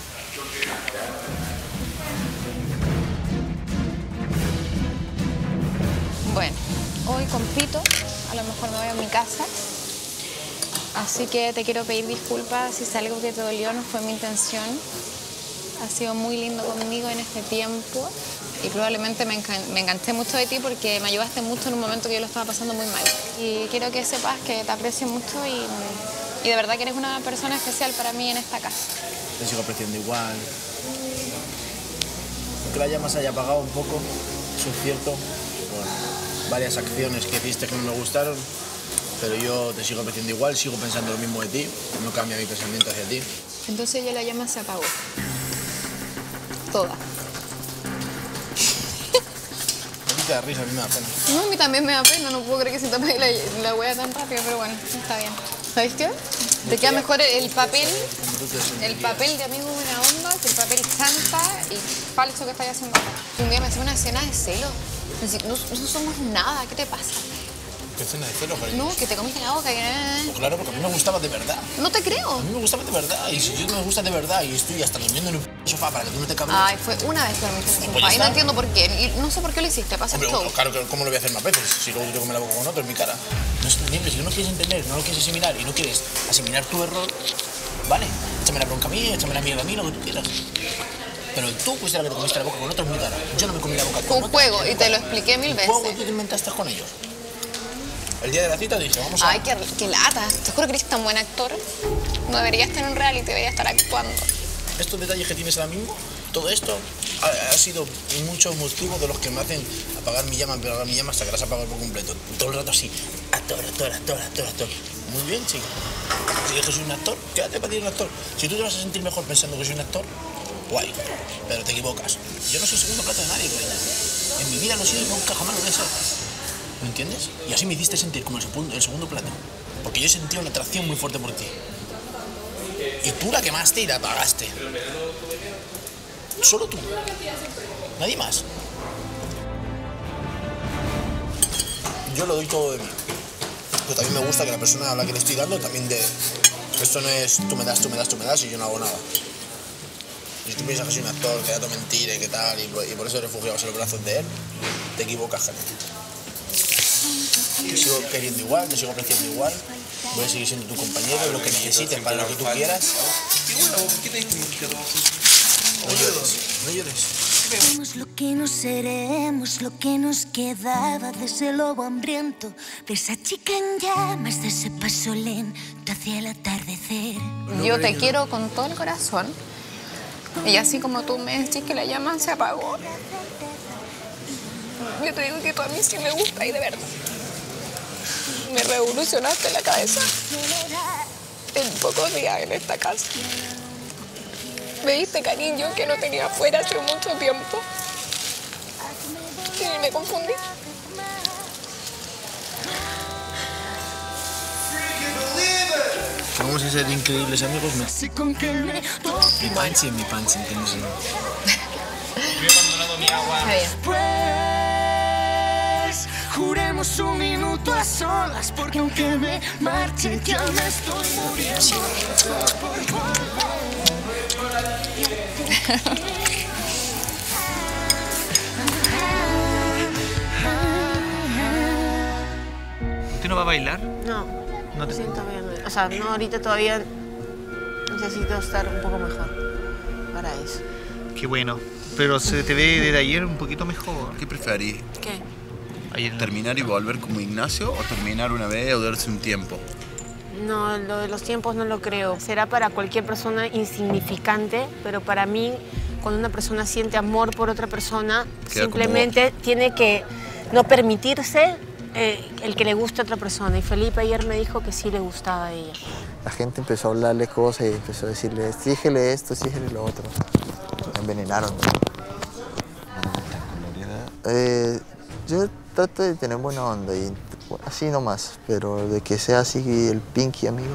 Bueno, hoy compito, a lo mejor me voy a mi casa. Así que te quiero pedir disculpas si es algo que te dolió, no fue mi intención. Has sido muy lindo conmigo en este tiempo y probablemente me, encan- me enganché mucho de ti porque me ayudaste mucho en un momento que yo lo estaba pasando muy mal. Y quiero que sepas que te aprecio mucho y, y de verdad que eres una persona especial para mí en esta casa.
Te sigo apreciando igual. Aunque la llama se haya apagado un poco, eso es cierto, por varias acciones que hiciste que no me gustaron, pero yo te sigo apreciando igual, sigo pensando lo mismo de ti, no cambia mi pensamiento hacia ti.
Entonces ya la llama se apagó. Toda.
A mí te da risa, a mí me da pena.
No, a mí también me da pena, no puedo creer que se te apague la, la hueá tan rápido, pero bueno, está bien. ¿Sabes qué? Te queda mejor el papel, el papel de amigo buena onda, que el papel chanta y falso que estáis haciendo acá. Un día me hacía una escena de celo. No, no somos nada, ¿qué te pasa?
¿Qué escena de celo, cariño?
No, que te comiste la boca, que...
Pues claro, porque a mí me gustaba de verdad.
No te creo.
A mí me gustaba de verdad, y si yo no me gusta de verdad y estoy hasta durmiendo en un sofá para que tú no te cabrees.
Ay, fue una vez que dormiste en el
Pues
sofá
ya
y no
está.
entiendo por qué. Y no sé por qué lo hiciste, pasa el
Hombre,
show.
bueno, claro, que- ¿cómo lo voy a hacer más veces? Si luego yo me la boca con otro en mi cara. No es entendible, si no lo quieres entender, no lo quieres asimilar y no quieres asimilar tu error, vale, échame la bronca a mí, échame la mierda a mí, lo que tú quieras. Pero tú fuiste la que te comiste la boca con otro en mi cara. Yo no me comí la boca
Fue
con
un
otro.
juego y te lo expliqué mil
Un
veces.
juego tú te inventaste con ellos. El día de la cita dije, vamos a...
Ay, qué, qué lata. Te juro que eres tan buen actor. No deberías estar en un reality, deberías estar actuando.
Estos detalles que tienes ahora mismo, todo esto ha, ha sido muchos motivos de los que me hacen apagar mi llama, apagar mi llama hasta que las apago por completo. Todo el rato así, actor, actor, actor, actor, actor. Muy bien, chica. Si dices que soy un actor, quédate para ti un actor. Si tú te vas a sentir mejor pensando que soy un actor, guay, pero te equivocas. Yo no soy segundo plato de nadie, cariño. En mi vida no he sido y nunca jamás lo voy a ser. ¿Me entiendes? Y así me hiciste sentir como el segundo, el segundo plato. Porque yo sentía una atracción muy fuerte por ti. Y tú la quemaste y la apagaste. Solo tú. Nadie más. Yo lo doy todo de mí. Pero también me gusta que la persona a la que le estoy dando también de... Esto no es tú me das, tú me das, tú me das y yo no hago nada. Y si tú piensas que soy un actor, que da tu mentira y que tal, y por, y por eso refugiados en los brazos de él, te equivocas, gente. Te sigo queriendo igual, te sigo apreciando igual. Voy a seguir siendo tu compañero, lo que necesites, para lo que tú quieras. No llores, no llores.
Somos lo que no seremos, lo que nos quedaba de ese lobo hambriento, de esa chica en llamas, de ese paso lento hacia el atardecer.
Yo te quiero con todo el corazón. Y así como tú me decís que la llama se apagó, yo te digo que tú a mí sí me gusta y de verdad. Me revolucionaste la cabeza en pocos días en esta casa. Me diste cariño que no tenía afuera hace mucho tiempo. Y me confundí.
que vamos a ser increíbles amigos, me... Mi panchi es mi panchi, ¿entiendes?
Yo he abandonado mi agua.
Pues, juremos un minuto a solas, porque aunque me marche, ya me estoy muriendo.
¿Usted no va a bailar?
No,
No te-
siento bien. O sea, no, ahorita todavía necesito estar un poco mejor para eso.
Qué bueno. Pero se te ve desde ayer un poquito mejor.
¿Qué preferís?
¿Qué?
Ayer
¿Terminar y volver como Ignacio o terminar una vez o darse un tiempo?
No, lo de los tiempos no lo creo. Será para cualquier persona insignificante, pero para mí, cuando una persona siente amor por otra persona,
Queda
simplemente tiene que no permitirse eh, el que le guste a otra persona. Y Felipe ayer me dijo que sí le gustaba a ella.
La gente empezó a hablarle cosas y empezó a decirle, exígele esto, exígele lo otro. Me envenenaron. Eh, yo trato de tener buena onda y así nomás, pero de que sea así el pinky amigo,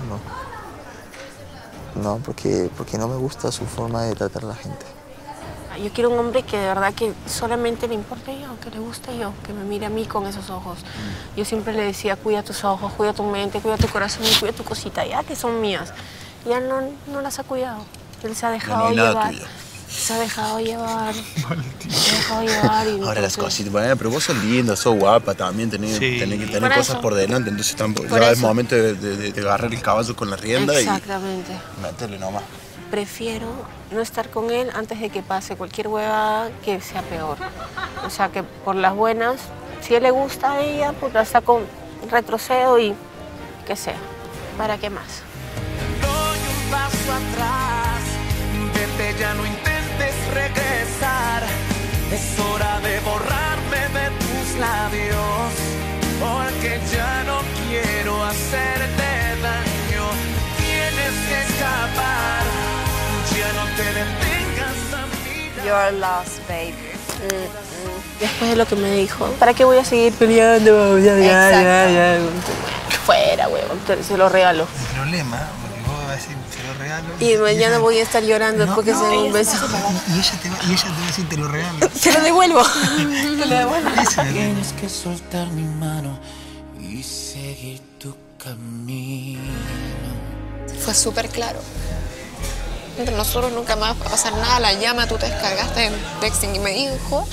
no. No, porque, porque no me gusta su forma de tratar a la gente.
Yo quiero un hombre que de verdad que solamente le importe yo, que le guste yo, que me mire a mí con esos ojos. Yo siempre le decía, cuida tus ojos, cuida tu mente, cuida tu corazón y cuida tu cosita, ya que son mías. Y él no, no las ha cuidado. Él se ha dejado
no hay nada
llevar.
tuyo.
Se ha dejado llevar. Se ha dejado llevar y
Ahora las
entonces-
cositas, bueno, pero vos sos linda, sos guapa también, tenés,
Sí.
tenés que tener
Por
cosas
eso.
por delante, entonces tampoco,
Por
ya es
eso.
momento de, de- de agarrar el caballo con la rienda
Exactamente.
y meterle nomás.
Prefiero no estar con él antes de que pase cualquier huevada que sea peor. O sea, que por las buenas, si a él le gusta a ella, pues la saco, retrocedo y que sea. ¿Para qué más?
Doy un paso atrás, vete, ya no intentes regresar. Es hora de borrarme de tus labios, porque ya no quiero hacerte daño. Tienes que escapar, ya no te detengas a mirar.
Your lost, babe.
Después de lo que me dijo, ¿para qué voy a seguir peleando? Ya, ya, ya, ya. Fuera, huevón, te- se lo regalo.
El problema, porque vos vas a decir, se lo regalo.
Y mañana voy a estar llorando
No,
porque
no,
se den un
ella
beso.
Y ella, te va, y ella te va a decir, te lo regalo.
Se lo devuelvo. Te lo devuelvo.
Tienes que soltar mi mano y seguir tu camino.
Fue súper claro. Entre nosotros nunca más va a pasar nada. La llama tú te descargaste en texting y me dijo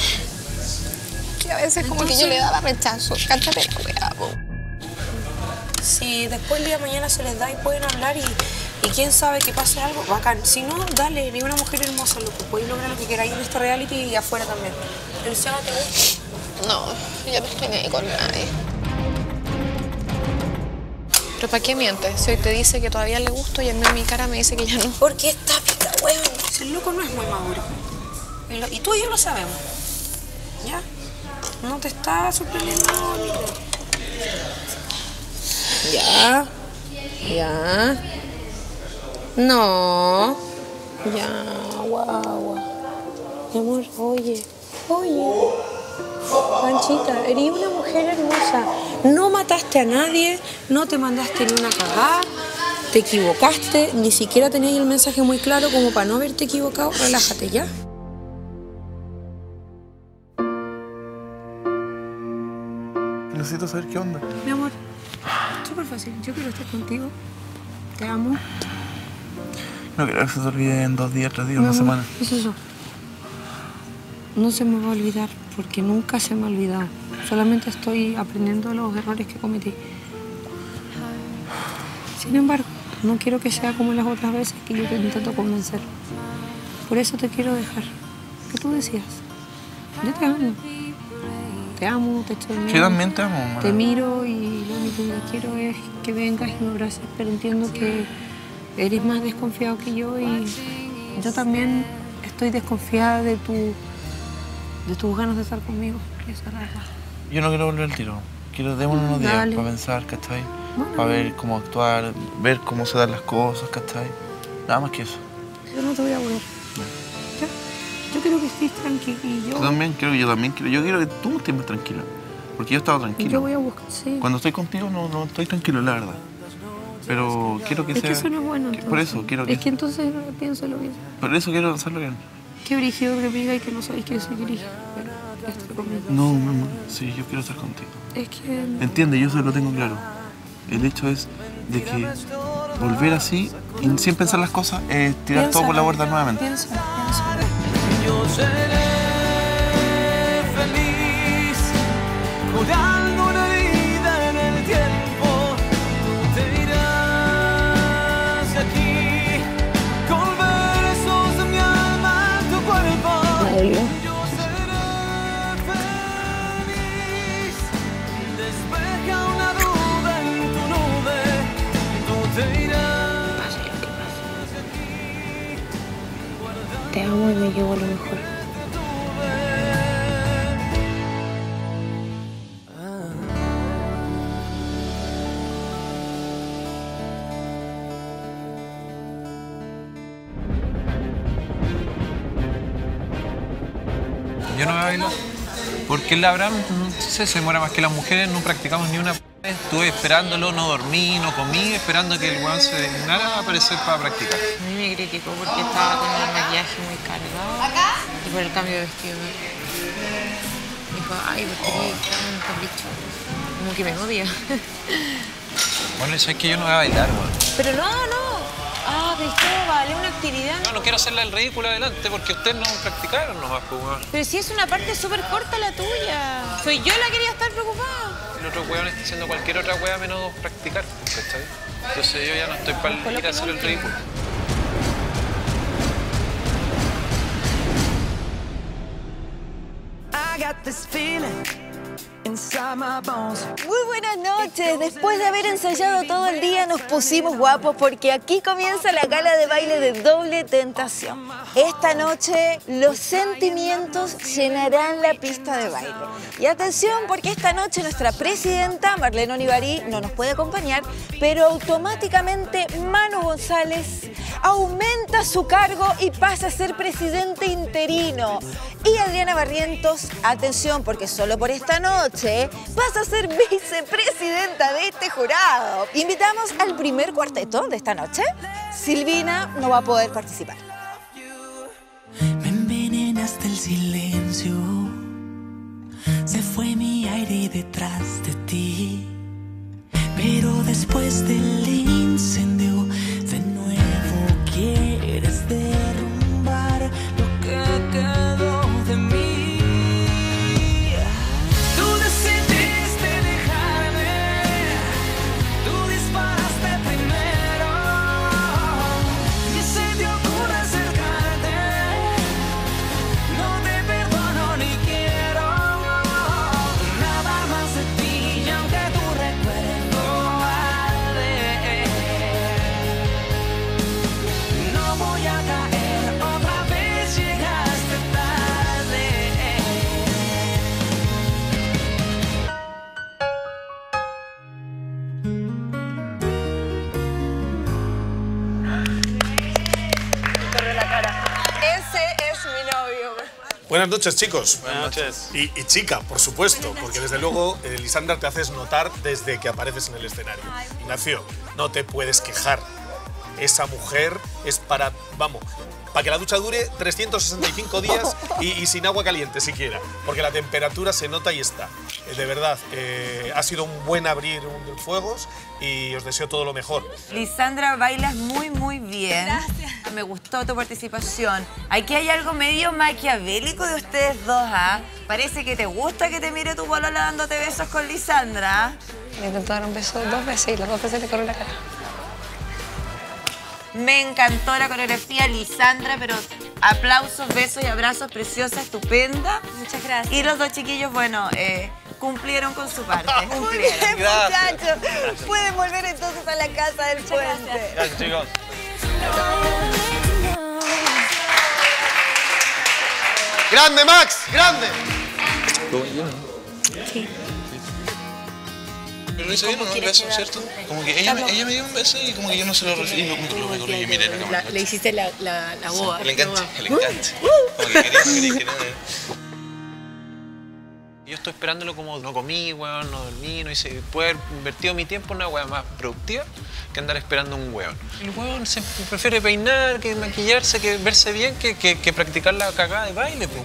que a veces como que yo le daba rechazo. Cántate la weá, po.
Si después el día de mañana se les da y pueden hablar y, y quién sabe que pase algo, bacán. Si no, dale, ni una mujer hermosa, loco. Podéis lograr lo que queráis en este reality y afuera también. ¿Luciano te gusta?
No, yo no estoy ni ahí con nadie. ¿Pero para qué mientes? Si hoy te dice que todavía le gusto y a mí en mi cara me dice que ya no.
Porque está pica, weón. Si el loco no es muy maduro. Y, lo- y tú y yo lo sabemos. ¿Ya? No te está sorprendiendo ni nada. Ya. Ya. No. Ya, guagua. Mi amor, oye. Oye. Panchita, eres una mujer hermosa. No mataste a nadie, no te mandaste ni una cagada, te equivocaste, ni siquiera tenías el mensaje muy claro como para no haberte equivocado. Relájate ya.
Necesito saber qué onda.
Mi amor, súper fácil. Yo quiero estar contigo. Te amo.
No quiero que se te olvide en dos días, tres días,
Mi
una
amor,
semana.
Es eso. No se me va a olvidar porque nunca se me ha olvidado. Solamente estoy aprendiendo de los errores que cometí. Sin embargo, no quiero que sea como las otras veces que yo te intento convencer. Por eso te quiero dejar. Que tú decías. Yo te amo. Te amo, te estoy
Yo también te amo,
Te
Mara.
miro y lo único que quiero es que vengas y me abraces, pero entiendo que eres más desconfiado que yo y yo también estoy desconfiada de tu de tus ganas de estar conmigo. Esa es la verdad.
Yo no quiero volver al tiro. Quiero démonos unos días
Dale.
para pensar, ¿cachai?
Bueno.
Para ver cómo actuar, ver cómo se dan las cosas, ¿cachai? Nada más que eso.
Yo no te voy a volver. ¿Ya? Yo quiero que estés tranquilo y yo,
Yo también quiero, yo también quiero. Yo quiero que tú estés más tranquila. Porque yo estaba tranquilo.
yo voy a buscar. Sí.
Cuando estoy contigo no, no estoy tranquilo, la verdad.
Pero quiero que
es
sea...
que eso no es bueno. Entonces.
Por eso quiero que...
Es que entonces piénsalo bien.
Por eso quiero hacerlo bien.
Qué brígido que me digas que no sabéis que yo soy brígido. Pero estar conmigo.
No, mamá. Sí, yo quiero estar contigo.
Es que...
Entiende, yo eso lo tengo claro. El hecho es de que volver así y sin pensar las cosas es tirar
Piénsalo,
todo por la borda nuevamente.
Piénsalo, piénsalo.
Yo seré feliz, curando una vida en el tiempo. Tú te irás de aquí, con besos de mi alma en tu cuerpo. Yo seré feliz, despeja una duda en tu nube. Tú te irás de aquí.
Te amo y me llevo lo mejor.
Yo no voy a bailar. Porque el Abraham, no sé, se demora más que las mujeres, no practicamos ni una p. Estuve esperándolo, no dormí, no comí, esperando que el weón se dignara a aparecer para practicar.
A mí me criticó porque estaba con el maquillaje muy cargado y por el cambio de vestido. Me dijo, ay, ¿por qué tan capricho? Como que me odia.
Bueno, eso es que yo no voy a bailar, weón.
Pero no, no. Ah, Cristóbal, es una actividad.
No, no quiero hacerle el ridículo adelante porque ustedes no practicaron nomás, pues, weón.
Pero si es una parte súper corta la tuya. Soy yo la que quería estar preocupada.
El otro weón está haciendo cualquier otra weá menos practicar, ¿cachai? Entonces yo ya no estoy para ir a hacer el ridículo.
I got this feeling inside my bones.
Muy buenas noches. Después de haber ensayado todo el día nos pusimos guapos porque aquí comienza la gala de baile de Doble Tentación. Esta noche los sentimientos llenarán la pista de baile. Y atención porque esta noche nuestra presidenta Marlene Olivarí no nos puede acompañar, pero automáticamente Manu González aumenta su cargo y pasa a ser presidente interino. Y Adriana Barrientos, atención porque solo por esta noche pasa a ser vicepresidenta de este jurado. Invitamos al primer cuarteto de esta noche. Silvina no va a poder participar.
Me envenenaste el silencio, se fue mi aire detrás de ti, pero después del incendio de nuevo quieres derrumbar lo que quedó de mí. Tú decidiste dejarme, tú disparaste primero y se te ocurre acercarte. No te perdono ni quiero nada más de ti, y aunque tu recuerdo arde, no voy a caer otra vez, llegaste tarde.
Ese es mi novio.
Buenas noches, chicos.
Buenas noches.
Y, y chica, por supuesto, porque desde luego, eh, Lisandra, te haces notar desde que apareces en el escenario. Ignacio, no te puedes quejar. Esa mujer es para, vamos, para que la ducha dure trescientos sesenta y cinco días y, y sin agua caliente siquiera, porque la temperatura se nota y está. Eh, de verdad, eh, ha sido un buen abrir un fuegos y os deseo todo lo mejor.
Lisandra, bailas muy, muy bien. Gracias. Me gustó tu participación. Aquí hay algo medio maquiavélico de ustedes dos, ¿ah? Parece que te gusta que te mire tu polola dándote besos con Lisandra.
Me intentó dar un beso dos veces y las dos veces le corrió la cara.
Me encantó la coreografía, Lisandra, pero aplausos, besos y abrazos, preciosa, estupenda. Muchas gracias. Y los dos chiquillos, bueno, eh, cumplieron con su parte. Muy bien, muchachos. Pueden volver entonces a la casa del puente.
Gracias, chicos.
¡Grande, Max! ¡Grande!
Sí.
Pero lo hizo bien, ¿no? Un beso, ¿cierto? Como que ella, me- ella me dio un beso y como que yo no se lo recibí. Lo único que lo recorrí y miré la cámara.
Le hiciste la, la, la boba.
El enganche,
La
el
boba.
enganche. Como que quería, quería, quería.
Yo estoy esperándolo como no comí, weón, no dormí, no hice... Puedo haber invertido mi tiempo en una weá más productiva que andar esperando un weón. El weón se prefiere peinar, que maquillarse, que verse bien, que, que, que practicar la cagada de baile, pues.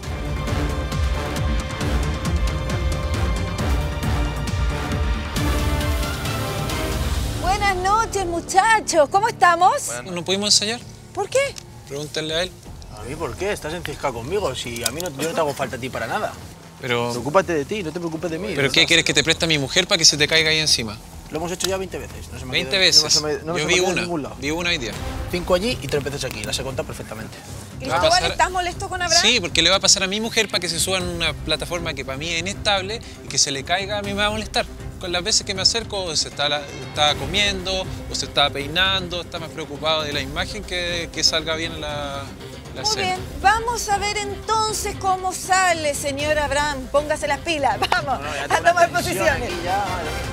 Buenas noches, muchachos. ¿Cómo estamos?
¿No pudimos ensayar?
¿Por qué?
Pregúntale a él.
¿A mí por qué? Estás enciscado conmigo. Si a mí no, yo no te hago falta a ti para nada.
Pero...
Preocúpate de ti, no te preocupes de mí.
¿Pero qué quieres, que te preste a mi mujer para que se te caiga ahí encima?
Lo hemos hecho ya veinte veces. No se me
veinte
quedado,
veces.
No se me, no
Yo
se
vi
me
una.
en ningún lado.
Vi una hoy día.
Cinco allí y tres veces aquí. Las he contado perfectamente.
Cristóbal,
pasar...
¿estás molesto con Abraham?
Sí, porque le va a pasar a mi mujer para que se suba en una plataforma que para mí es inestable y que se le caiga, a mí me va a molestar. Con las veces que me acerco, se está, está comiendo o se está peinando, está más preocupado de la imagen que, que salga bien la, la
Muy
escena.
bien, vamos a ver entonces cómo sale, señor Abraham. Póngase las pilas, vamos
No, no, ya
a
tengo una
tomar
tensión
posiciones.
aquí ya.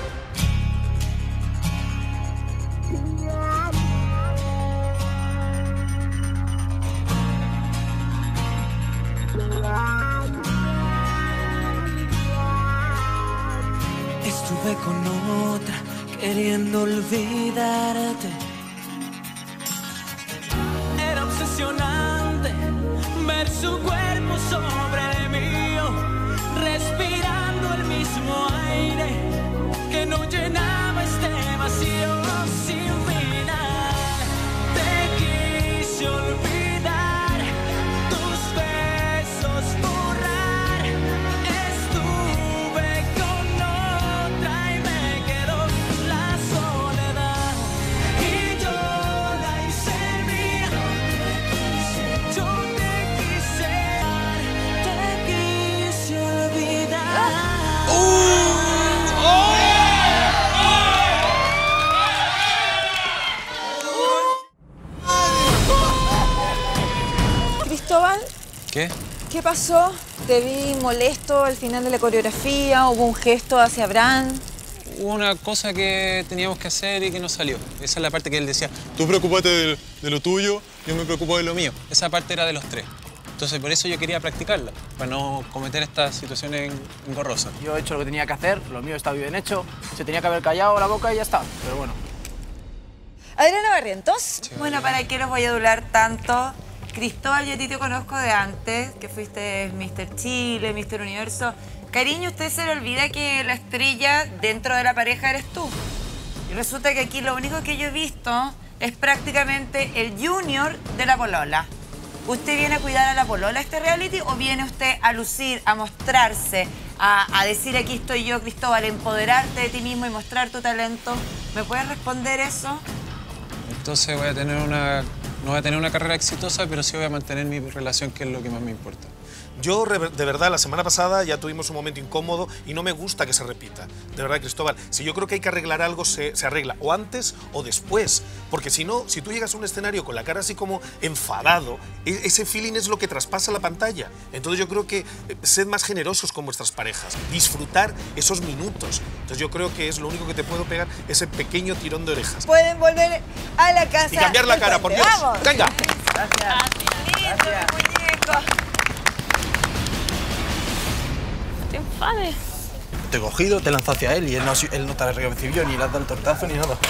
Estuve con otra queriendo olvidarte. Era obsesionante ver su cuerpo sobre el mío, respirando el mismo aire que no llenaba este vacío sin final. Te quise olvidar, tus besos borrar. Estuve con otra y me quedó la soledad. Y yo la hice mía. Yo te quise dar, te quise olvidar.
Cristóbal,
¿Qué?
¿qué pasó? Te vi molesto al final de la coreografía, hubo un gesto hacia Abraham.
Hubo una cosa que teníamos que hacer y que no salió. Esa es la parte que él decía, tú preocúpate de, de lo tuyo, yo me preocupo de lo mío. Esa parte era de los tres. Entonces por eso yo quería practicarla, para no cometer estas situaciones engorrosas.
Yo he hecho lo que tenía que hacer, lo mío está bien hecho. Se tenía que haber callado la boca y ya está. Pero bueno.
Adriana Barrientos.
Bueno, ¿para qué los voy a adular tanto? Cristóbal, yo a ti te conozco de antes, que fuiste mister Chile, mister Universo. Cariño, usted se le olvida que la estrella dentro de la pareja eres tú. Y resulta que aquí lo único que yo he visto es prácticamente el junior de la polola. ¿Usted viene a cuidar a la polola este reality o viene usted a lucir, a mostrarse, a, a decir aquí estoy yo, Cristóbal, empoderarte de ti mismo y mostrar tu talento? ¿Me puedes responder eso?
Entonces voy a tener una, no voy a tener una carrera exitosa, pero sí voy a mantener mi relación, que es lo que más me importa.
Yo, de verdad, la semana pasada ya tuvimos un momento incómodo y no me gusta que se repita. De verdad, Cristóbal, si yo creo que hay que arreglar algo, se, se arregla o antes o después. Porque si no, si tú llegas a un escenario con la cara así como enfadado, e ese feeling es lo que traspasa la pantalla. Entonces yo creo que eh, sed más generosos con vuestras parejas, disfrutar esos minutos. Entonces yo creo que es lo único que te puedo pegar, ese pequeño tirón de orejas.
Pueden volver a la casa.
Y cambiar la cara, por Dios.
¡Vamos!
¡Venga!
Gracias. Lindo, mi muñeco.
Te enfades.
Te he cogido, te he lanzado hacia él y él no, él no te recibió ni le has dado el tortazo ni nada.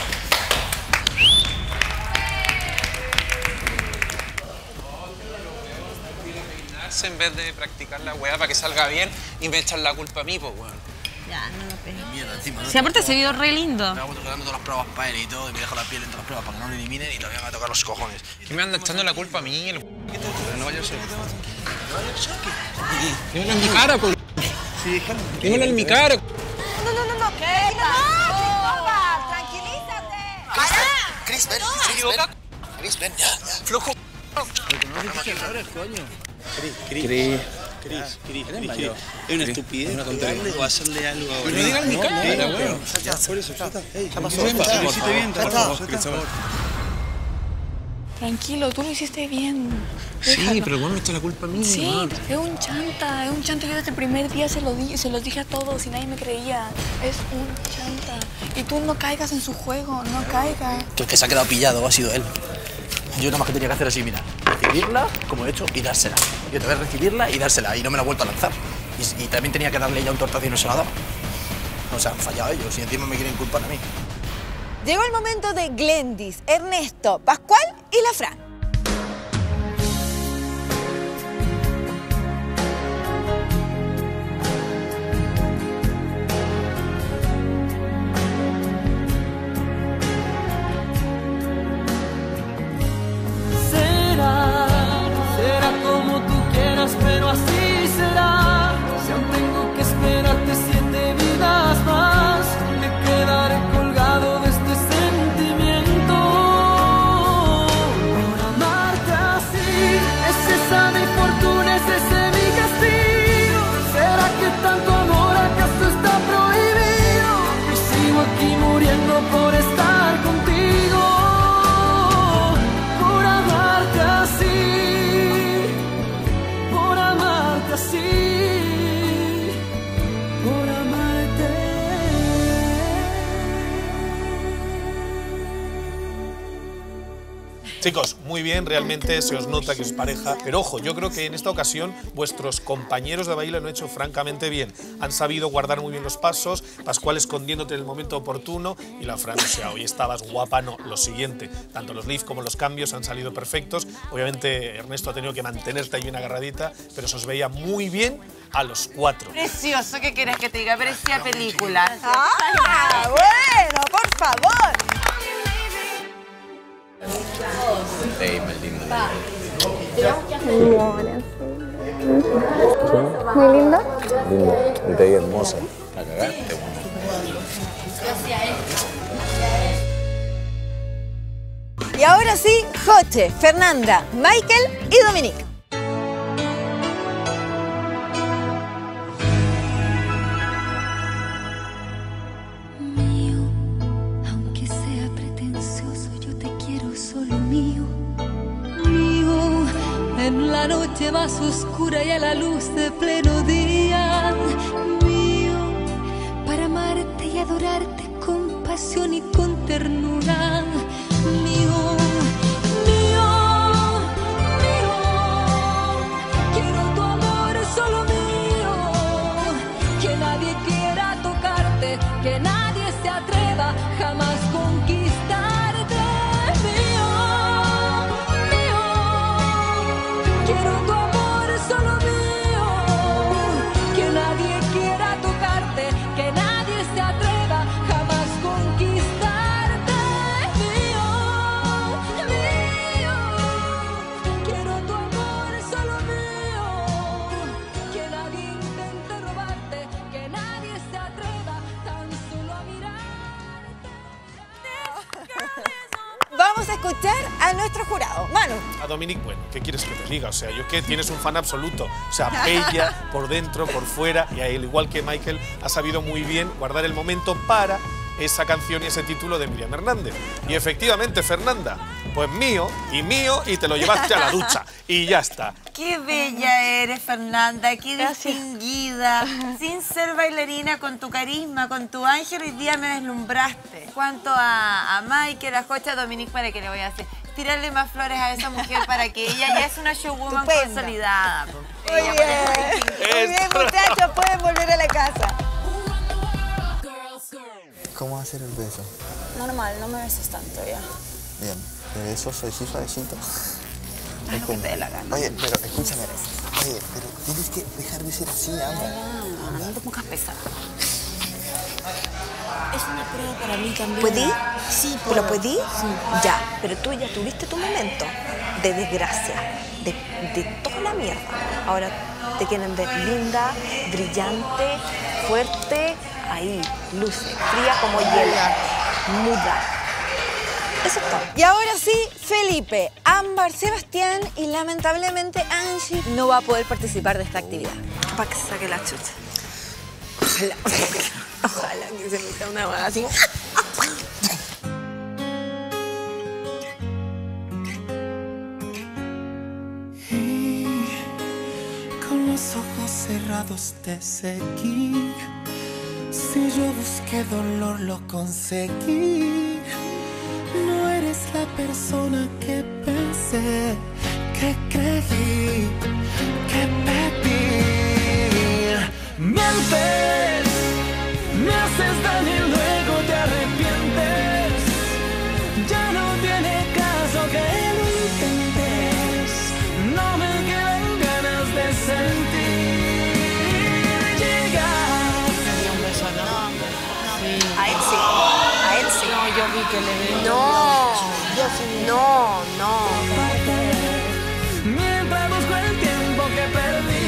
En vez de practicar la weá para que salga bien y me echan la culpa a mí, pues weón.
Ya, no lo pegues.
Mierda, encima, ¿no?
Si aparte se vio re lindo.
Me hago tocando todas las pruebas para él y todo, y me dejo la piel en todas las pruebas para que no lo eliminen y todavía me va a tocar los cojones.
¿Qué me anda echando la culpa a mí? El...
No vaya a ser. No vaya a ser que...
Dímelo en mi cara, pues.
Sí, déjalo.
Dímelo en mi cara.
No, no, no, no. ¿Qué pasó? Tranquilízate. ¡Para!
Chris, ven, Chris, ven. Chris, ven, ya, ya.
Flojo.
No dijiste errores, coño.
Cris, Cris, Cris, Cris, Cris, Cris. Es una estupidez pegarle o hacerle algo ahora.
No digas mi cara, weón.
Ya, por eso, ya está. Ya
pasó.
Lo hiciste bien, por favor, por favor.
Tranquilo, tú lo hiciste bien.
Sí,
Déjalo.
pero bueno, me echa la culpa a mí.
Sí,
man.
es un chanta, es un chanta. Yo desde el primer día se lo, di, se los dije a todos y nadie me creía. Es un chanta. Y tú no caigas en su juego, no caigas.
Que el que se ha quedado pillado ha sido él. Yo nada más que tenía que hacer así, mira, recibirla, como he hecho, y dársela. Yo te voy a recibirla y dársela, y no me la he vuelto a lanzar. Y, y también tenía que darle ya un tortazo y no se lo ha dado. O sea, han fallado ellos y encima me quieren culpar a mí.
Llegó el momento de Glendis, Ernesto, Pascual y la Fran.
Será, será como tú quieras, pero así será. Si aún tengo que esperarte siete vidas más, me quedaré colgado de este sentimiento. Por amarte así, es esa mi fortuna, es ese mi castigo. ¿Será que tanto amor acaso está prohibido? Y sigo aquí muriendo por estar contigo. Por amarte así, por amarte así, por amarte.
Chicos, muy bien, realmente se os nota que es pareja, pero ojo, yo creo que en esta ocasión vuestros compañeros de baile lo han hecho francamente bien. Han sabido guardar muy bien los pasos, Pascual escondiéndote en el momento oportuno y la Fran, o sea, hoy estabas guapa, no, lo siguiente, tanto los lifts como los cambios han salido perfectos. Obviamente Ernesto ha tenido que mantenerte ahí bien agarradita, pero se os veía muy bien a los cuatro.
Precioso, ¿qué quieres que te diga? Parecía película.
¡Ah, bueno, por favor!
Muy lindo.
Lindo, y te hermosa. La cagaste,
Y ahora sí, Joche, Fernanda, Michael y Dominique.
Aunque sea pretencioso, yo te quiero solo mío. Mío, en la noche más oscura y a la luz de pleno día. Mío, para amarte y adorarte con pasión y con ternura. Mío, mío, mío, quiero tu amor solo mío. Que nadie quiera tocarte, que nadie se atreva jamás conquistarte. Mío, mío, quiero tu amor solo mío. Que nadie quiera tocarte, que nadie se atreva jamás conquistarte. Mío, mío, quiero tu amor solo mío. Que nadie intente robarte, que nadie se atreva tan solo a mirarte.
Vamos a escuchar a nuestro jurado. Manu.
A Dominique, bueno, ¿qué quieres que te diga? O sea, yo que tienes un fan absoluto. O sea, bella por dentro, por fuera, y a él, igual que Michael, ha sabido muy bien guardar el momento para esa canción y ese título de Miriam Hernández. Y efectivamente, Fernanda, pues mío y mío, y te lo llevaste a la ducha. Y ya está.
Qué bella eres, Fernanda, qué distinguida. Sin ser bailarina, con tu carisma, con tu ángel, hoy día me deslumbraste. Cuanto a, a Michael, a Jocha, a Dominique, ¿para qué le voy a hacer? Tirarle más flores a esa mujer para que ella ya es una showwoman
Estupenda.
consolidada.
Muy bien. Muy bien, muchachos, pueden volver a la casa.
¿Cómo va a ser el beso?
Normal, no me beses tanto ya.
Bien, de beso soy sí suavecito.
Haz lo que te dé la gana.
Oye, pero escúchame. Oye, pero tienes que dejar de ser así, amo.
No, no te pongas pesada. Es una prueba para mí también.
¿Puedí?
Sí,
¿Pero puedí?
Sí.
Ya, pero tú ya tuviste tu momento de desgracia, de, de toda la mierda. Ahora te quieren ver linda, brillante, fuerte, ahí, luce, fría como hielo, muda. Eso es todo.
Y ahora sí, Felipe, Ámbar, Sebastián y lamentablemente Angie no va a poder participar de esta actividad.
Para que se saque la chucha. Ojalá, ojalá que se meta una vaga así.
Y con los ojos cerrados te seguí. Si yo busqué dolor, lo conseguí. No eres la persona que pensé, que creí, que pedí.
Mientes, me haces daño y luego te arrepientes. Ya no tiene caso que lo intentes. No me quedan ganas de sentir. Llegas.
Me dio un beso, ¿no? Sí.
A él sí, a él sí.
No, yo vi que le dio.
No,
yo sí.
no, no.
Mientras busco el tiempo que perdí.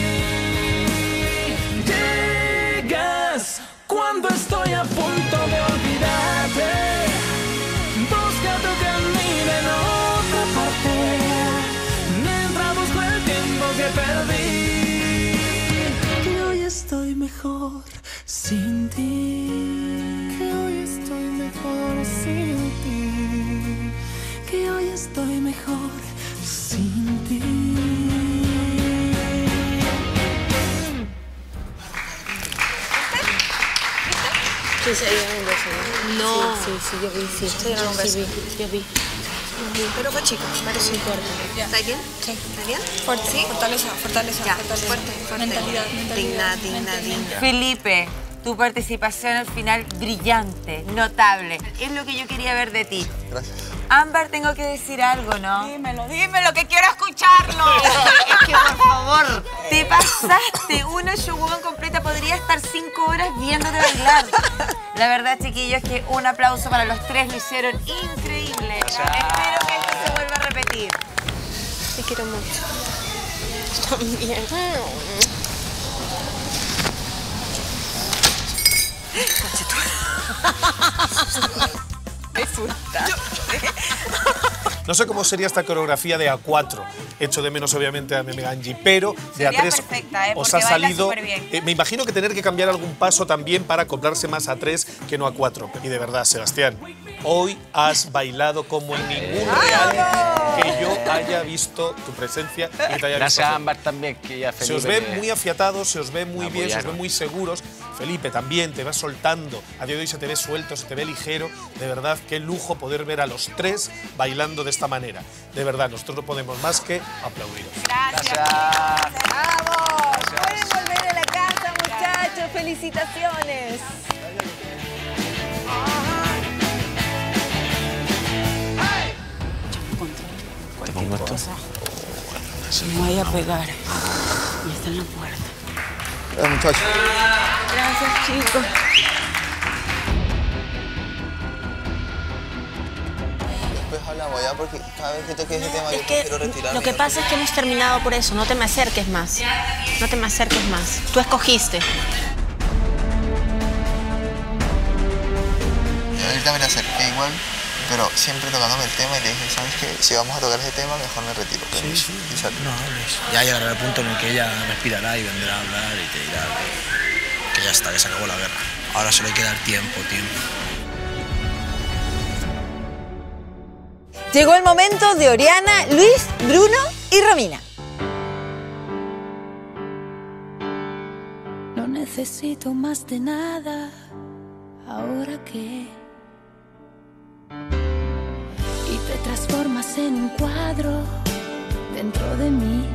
Llegas cuando estoy a punto de olvidarte. Busca tu camino en otra parte. Mientras busco el tiempo que perdí. Que hoy estoy mejor sin ti. Que hoy estoy mejor sin ti. Que hoy estoy mejor sin ti.
Sí, se dieron un beso, ¿no?
No.
Sí, sí, sí, yo vi, sí.
Se dieron un beso.
Sí, vi, yo vi.
Pero fue chico, parece
Sí, fuerte.
¿Está bien? Sí. ¿Está bien?
Fuerte,
¿Sí?
fortaleza, fortaleza,
Ya,
fortaleza.
fuerte, fuerte.
Mentalidad, mentalidad.
Digna, digna, digna.
Felipe, tu participación al final brillante, notable. Es lo que yo quería ver de ti.
Gracias.
Ámbar, tengo que decir algo, ¿no?
Dímelo, dímelo, que quiero escucharlo. Es que, por favor,
te pasaste una showwoman completa. Podría estar cinco horas viéndote bailar. La verdad, chiquillos, que un aplauso para los tres. Lo hicieron increíble. Espero que esto se vuelva a repetir.
Te quiero mucho. También.
No sé cómo sería esta coreografía de A cuatro. Echo de menos, obviamente, a Meme Ganji, pero de A
Sería
tres
perfecta, ¿eh?
os
Porque
ha
baila
salido.
superbién.
Eh, me imagino que tener que cambiar algún paso también para acoplarse más a tres que no a cuatro. Y de verdad, Sebastián, hoy has bailado como en ningún reality que yo haya visto tu presencia y te haya
Gracias
visto.
a Ámbar también, que ya Felipe...
Se os ve
me-
muy afiatados, se os ve muy
me
bien, se os ve
apoyaron.
muy seguros. Felipe, también te vas soltando. A día de hoy se te ve suelto, se te ve ligero. De verdad, qué lujo poder ver a los tres bailando de esta manera. De verdad, nosotros no podemos más que aplaudiros.
Gracias. ¡Vamos! Pueden volver a la casa, muchachos. Felicitaciones.
Te pongo esto.
Me voy a pegar. Y está en la puerta.
Eh, muchachos.
Gracias, chicos.
Después hablamos ya porque cada vez que toque ese tema
Es
yo
que
quiero retirarme.
lo que pasa es que hemos terminado por eso. No te me acerques más. No te me acerques más. Tú escogiste.
Yo ahorita me la acerqué igual, pero siempre tocándome el tema y le dije, ¿sabes qué? Si vamos a tocar ese tema, mejor me retiro.
Sí, sí.
Y salí.
No hables. Ya llegará el punto en el que ella respirará y vendrá a hablar y te dirá que, que ya está, que se acabó la guerra. Ahora solo hay que dar tiempo, tiempo.
Llegó el momento de Oriana, Luis, Bruno y Romina.
No necesito más de nada, ahora que... Y te transformas en un cuadro dentro de mí,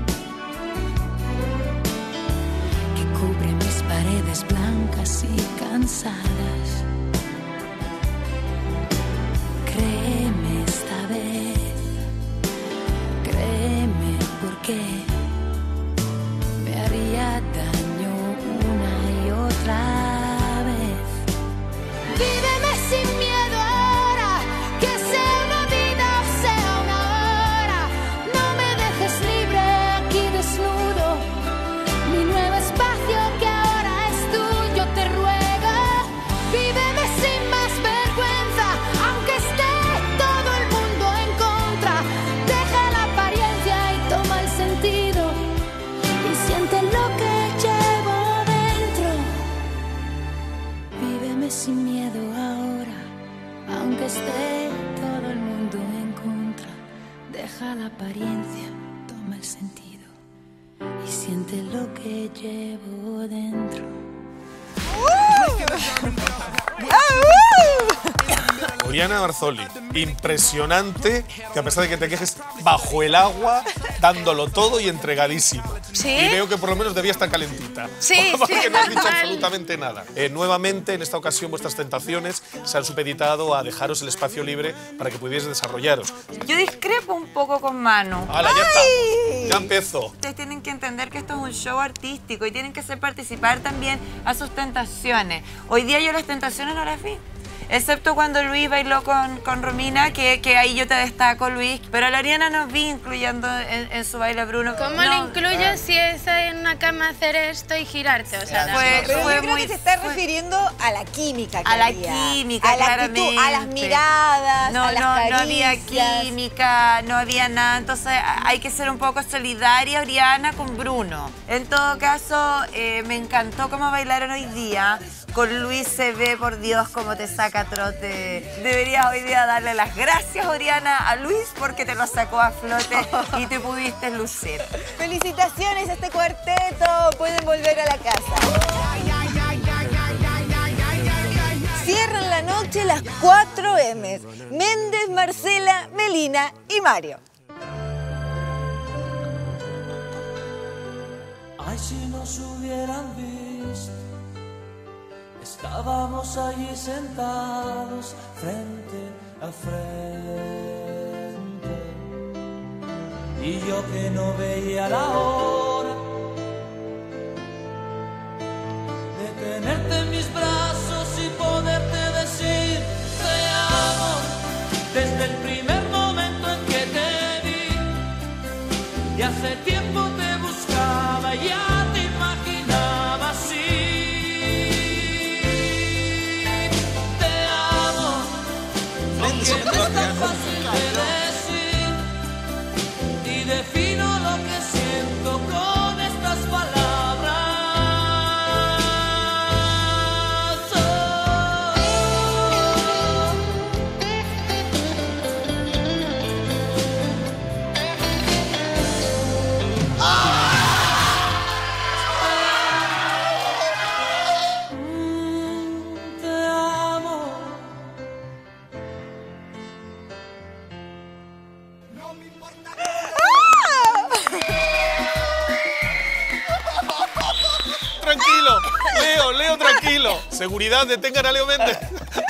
que cubre mis paredes blancas y cansadas. Créeme esta vez, créeme porque me haría daño una y otra vez. Víveme sin miedo ahora, que sea una vida o sea una hora. No me dejes libre aquí desnudo, mi nuevo espacio que ahora es tuyo, te ruego. Víveme sin más vergüenza, aunque esté todo el mundo en contra. Deja la apariencia y toma el sentido, y siente lo que llevo dentro. Víveme sin miedo ahora, aunque esté todo el mundo en contra. Deja la apariencia, toma el sentido, y siente lo que llevo dentro.
Oriana Marzoli, impresionante, que a pesar de que te quejes bajo el agua, dándolo todo y entregadísima.
¿Sí?
Y veo que por lo menos debía estar calentita.
Sí,
Porque
sí,
no has dicho
normal.
absolutamente nada. Eh, nuevamente, en esta ocasión, vuestras tentaciones se han supeditado a dejaros el espacio libre para que pudierais desarrollaros.
Yo discrepo un poco con Manu.
¡Hala, ya está! Ya empezó.
Ustedes tienen que entender que esto es un show artístico y tienen que hacer participar también a sus tentaciones. Hoy día yo las tentaciones no las vi. Excepto cuando Luis bailó con, con Romina, que, que ahí yo te destaco, Luis. Pero a la Ariana nos vi incluyendo en, en su baile Bruno.
¿Cómo
No,
lo incluyes si es en una cama hacer esto y girarte? O sea,
Fue-
Pero
fue
yo creo
muy-
que se está refiriendo a la química que
A la
había.
química,
a la
claramente.
actitud, a las miradas,
no,
a las
no,
caricias.
no había química, no había nada. Entonces hay que ser un poco solidaria, Oriana, con Bruno. En todo caso, eh, me encantó cómo bailaron hoy día. Con Luis se ve, por Dios, cómo te saca trote. Deberías hoy día darle las gracias, Oriana, a Luis porque te lo sacó a flote y te pudiste lucir.
Felicitaciones a este cuarteto. Pueden volver a la casa. Cierran la noche las cuatro M's. Méndez, Marcela, Melina y Mario.
Ay, si nos hubieran visto, estábamos allí sentados frente a frente. Y yo que no veía la hora de tenerte en mis brazos y poderte decir te amo desde el primer momento en que te vi. Y hace tiempo te buscaba y ya te imaginaba así. Te amo, aunque no es tan fácil de decir. Y defino lo que siento con estas palabras. Te amo.
Tranquilo, Leo, Leo, tranquilo. Seguridad, detengan a Leo Méndez.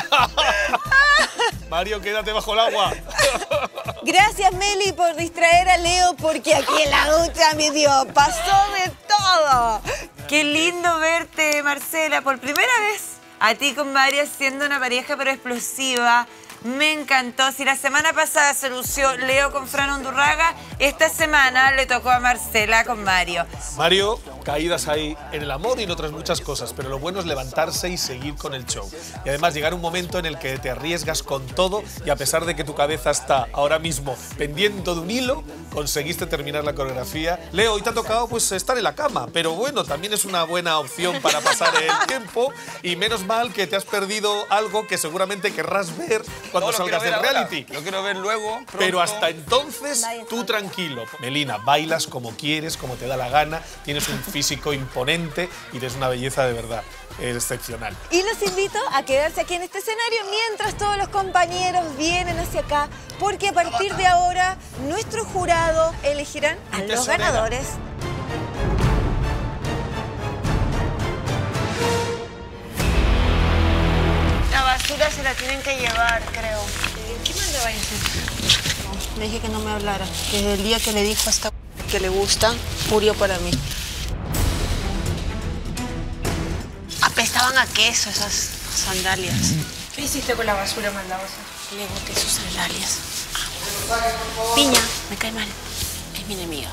Mario, quédate bajo el agua.
Gracias, Meli, por distraer a Leo, porque aquí en la ducha, mi Dios, pasó de todo.
Qué lindo verte, Marcela, por primera vez. A ti con Mario siendo una pareja pero explosiva. Me encantó. Si la semana pasada se lució Leo con Fran Undurraga, esta semana le tocó a Marcela con Mario.
Mario, caídas hay en el amor y en otras muchas cosas, pero lo bueno es levantarse y seguir con el show. Y además llegar un momento en el que te arriesgas con todo y a pesar de que tu cabeza está ahora mismo pendiendo de un hilo, conseguiste terminar la coreografía. Leo, hoy te ha tocado pues estar en la cama, pero bueno, también es una buena opción para pasar el tiempo y menos mal que te has perdido algo que seguramente querrás ver cuando
No, lo
salgas
quiero
del
ver ahora.
reality.
Lo quiero ver luego. pronto.
Pero hasta entonces, tú tranquilo. Melina, bailas como quieres, como te da la gana, tienes un físico imponente y eres una belleza de verdad excepcional.
Y los invito a quedarse aquí en este escenario mientras todos los compañeros vienen hacia acá, porque a partir de ahora nuestro jurado elegirán a los
tesorera.
ganadores.
La basura se la tienen que llevar, creo.
¿Qué mandaba a hacer?
Le dije que no me hablara, que desde el día que le dijo a esta que le gusta, murió para mí. Apestaban a queso esas sandalias.
¿Qué hiciste con la basura maldadosa?
Le boté sus sandalias. Piña, me cae mal. Es mi enemiga.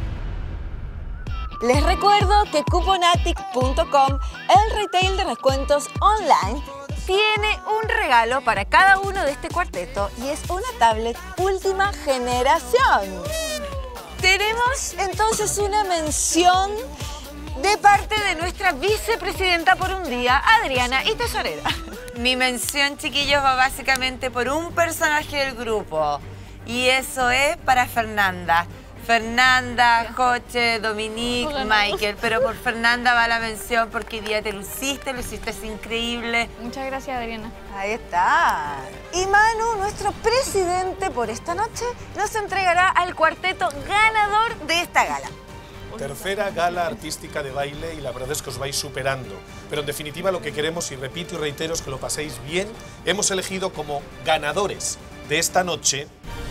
Les recuerdo que cuponatic punto com, el retail de descuentos online, tiene un regalo para cada uno de este cuarteto y es una tablet última generación. Tenemos entonces una mención de parte de nuestra vicepresidenta por un día, Adriana y tesorera.
Mi mención, chiquillos, va básicamente por un personaje del grupo. Y eso es para Fernanda. Fernanda, Joche, Dominique, Michael. Pero por Fernanda va la mención porque hoy día te luciste, lo hiciste es increíble.
Muchas gracias, Adriana.
Ahí está. Y Manu, nuestro presidente por esta noche, nos entregará al cuarteto ganador de esta gala.
tercera gala artística de baile y la verdad es que os vais superando. Pero en definitiva lo que queremos, y repito y reitero, es que lo paséis bien. Hemos elegido como ganadores de esta noche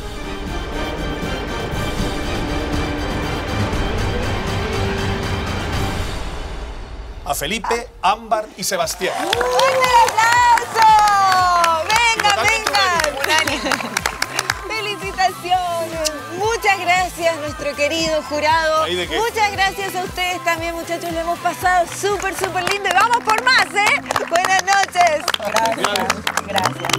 a Felipe, Ámbar y Sebastián.
¡Un aplauso! ¡Venga, venga! ¡Felicitaciones! Muchas gracias, nuestro querido jurado.
¿Ahí de qué?
Muchas gracias a ustedes también, muchachos. Lo hemos pasado súper, súper lindo. Y vamos por más, ¿eh? Buenas noches. Gracias. Gracias.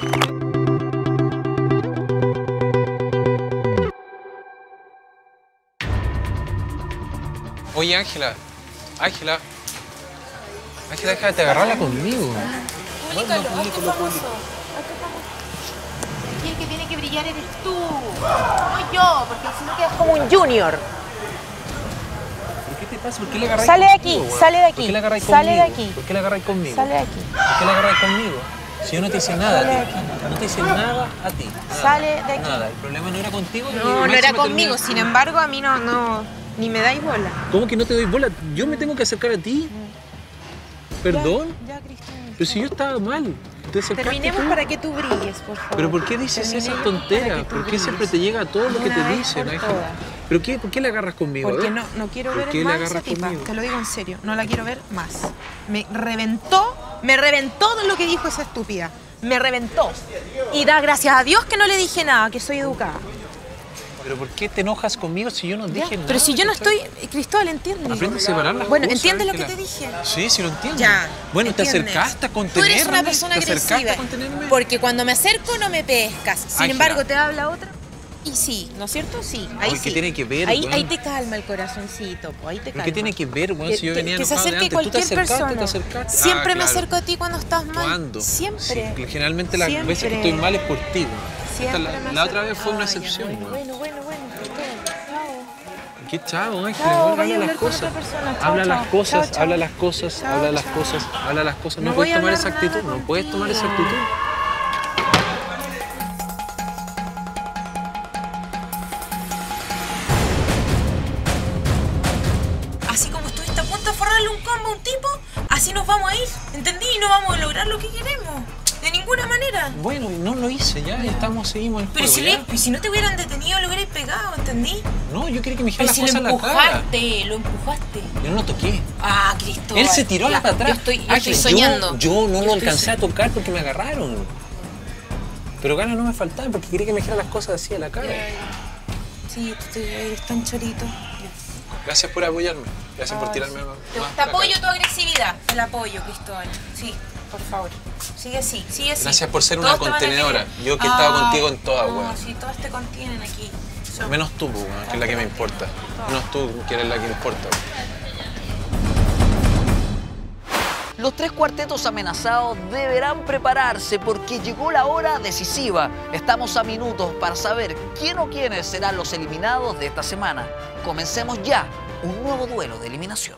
Oye, Ángela. Ángela. Ángela, déjate agarrarla conmigo.
Públicalo, hazte famoso. Aquí el que tiene que brillar eres tú, no yo, porque si no quedas como un junior.
¿Por qué te pasa? ¿Por qué le agarráis
Sale de aquí,
conmigo,
sale de aquí,
¿Por qué le agarráis
sale de
conmigo?
aquí.
¿Por qué le agarráis conmigo?
Sale de aquí.
¿Por qué le agarráis conmigo? Si yo no te hice nada a
Sale de
ti.
aquí.
No te hice nada a ti. Nada.
Sale de aquí.
Nada. El problema no era contigo. y
No, no
máximo
era conmigo,
termina-
sin embargo a mí no, no, ni me dais bola.
¿Cómo que no te doy bola? Yo me tengo que acercar a ti. ¿Perdón?
Ya, ya, Cristian.
Pero si yo estaba mal. Te acercaste
Terminemos
tú.
para que tú brilles, por favor.
¿Pero por qué dices esas
Terminemos
tonteras?
para que tú
¿Por qué siempre
brilles.
te llega todo lo
De
que te
una vez
dicen,
por
Ángela?
todas.
¿Pero qué, por qué le agarras conmigo?
Porque
eh?
no, no quiero
¿Por
ver
qué le
más a esa
agarras
tipa,
conmigo?
te lo digo en serio, no la quiero ver más. Me reventó, me reventó de lo que dijo esa estúpida. Me reventó. Y da gracias a Dios que no le dije nada, que soy educada.
¿Pero por qué te enojas conmigo si yo no
Ya,
dije nada?
pero si yo no
¿cachai?
estoy, Cristóbal, entiende.
Aprende a separar las
Bueno,
cosas,
¿entiendes lo que
Ángela.
te dije?
Sí, sí lo entiendo.
Ya,
Bueno, te
¿entiendes?
acercaste a
Tú
contenerme.
eres una persona
te acercaste
agresiva.
a contenerme.
Porque cuando me acerco no me pescas. Sin
Ángela.
embargo, te habla otra. Y sí, ¿no es cierto? Sí, ahí
Oye,
sí.
¿qué tiene que ver,
ahí,
weón?
ahí te calma el corazoncito, po, ahí te
¿Pero
calma.
qué tiene que ver, weón?
Que-
Si yo
que-
venía
que se
enojado de
acerque
antes. ¿Tú te
cualquier
acercaste?
persona.
¿Te acercaste?
Siempre
Ah,
me
claro.
acerco a ti cuando estás mal.
¿Cuándo?
Siempre.
Sí, generalmente las
Siempre.
veces que estoy mal es por ti, weón. Esta
Siempre
la,
me
la otra vez
acerco.
fue una
Ah, ya,
excepción,
bueno,
weón.
bueno, bueno, bueno, Cristóbal, chao.
¿Qué chavo, Ángel?
Chao,
Habla
voy a
las
hablar con
cosas.
otra persona. Chao,
Habla
chao.
las cosas,
Chao, chao.
habla las cosas,
Chao,
habla las
chao.
cosas, habla las cosas. No,
No
puedes
voy a
tomar
hablar
esa actitud,
nada
no puedes tomar esa
contigo.
actitud.
Así como estuviste a punto de forrarle un combo a un tipo, así nos vamos a ir, ¿entendí? Y no vamos a lograr lo que queremos. De ninguna manera.
Bueno, no lo hice, ya, ya estamos, seguimos el
Pero
juego,
si,
ya.
le- si no te hubieran detenido, lo hubierais pegado, ¿entendí?
No, yo quería que me dijera
Pero
las
si lo
cosas en la cara.
empujaste, lo empujaste.
Yo no lo toqué.
Ah, Cristóbal.
Él se tiró
Ya,
para atrás.
Yo estoy, yo
Ángel,
estoy soñando.
Yo, yo no
Yo
lo
estoy
alcancé a tocar porque me agarraron. Pero ganas no me faltaban porque quería que me dijera las cosas así a la cara.
Sí, tú te- eres tan chorito.
Gracias por apoyarme. Gracias por
Ay,
tirarme
sí.
más.
Te,
más
te
la
apoyo
cara.
tu agresividad. El apoyo, Cristóbal. Sí, por favor. Sigue así, sigue así.
Gracias por ser
Todos
una
te van a
contenedora.
querer.
Yo que he estado
Ah,
contigo en todas,
no,
weón.
sí, todas te contienen aquí. Son-
Menos tú, weón, que es la que me importa. Menos tú, que eres la que importa, weón.
Los tres cuartetos amenazados deberán prepararse porque llegó la hora decisiva. Estamos a minutos para saber quién o quiénes serán los eliminados de esta semana. Comencemos ya un nuevo duelo de eliminación.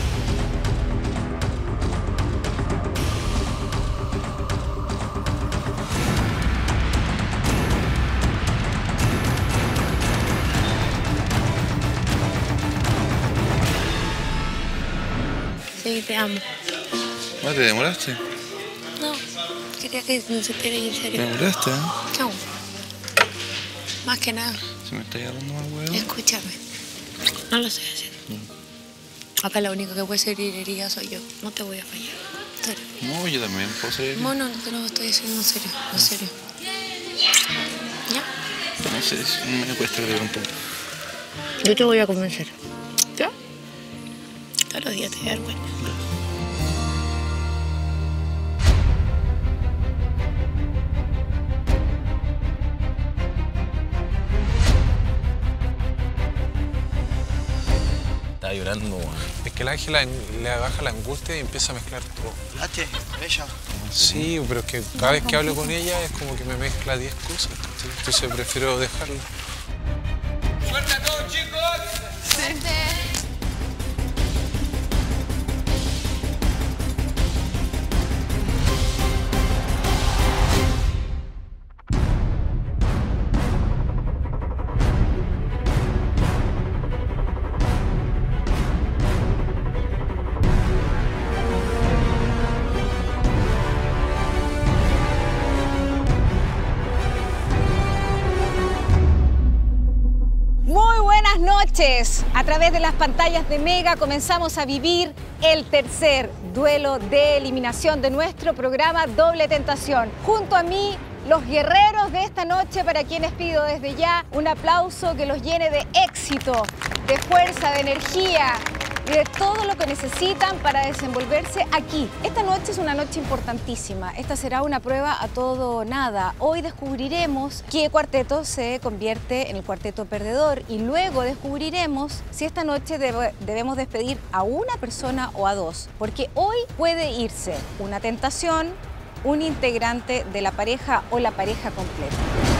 Sí, te amo.
¿No te demoraste?
No, quería que no se te en
Te
serio.
demoraste, ¿eh?
Chao. Más que nada,
Se me está agarrando más huevo.
escúchame. No lo estoy haciendo. Acá la única que puede ser herida soy yo. No te voy a fallar. En serio.
No, yo también puedo ser.
No, no, no te lo estoy diciendo en serio. En serio. ¿Ya?
No sé, me cuesta creer un poco.
Yo te voy a convencer. ¿Ya? Todos los días te voy a dar cuenta.
Estaba llorando, weón.
Es que el Ángela le baja la angustia y empieza a mezclar todo.
H, ella.
Sí, pero es que cada vez que hablo con ella es como que me mezcla diez cosas. ¿cachai? Entonces prefiero dejarlo.
¡Suerte a todos, chicos!
noches. A través de las pantallas de Mega comenzamos a vivir el tercer duelo de eliminación de nuestro programa Doble Tentación. Junto a mí, los guerreros de esta noche, para quienes pido desde ya un aplauso que los llene de éxito, de fuerza, de energía y de todo lo que necesitan para desenvolverse aquí. Esta noche es una noche importantísima. Esta será una prueba a todo o nada. Hoy descubriremos qué cuarteto se convierte en el cuarteto perdedor y luego descubriremos si esta noche debe- debemos despedir a una persona o a dos, porque hoy puede irse una tentación, un integrante de la pareja o la pareja completa.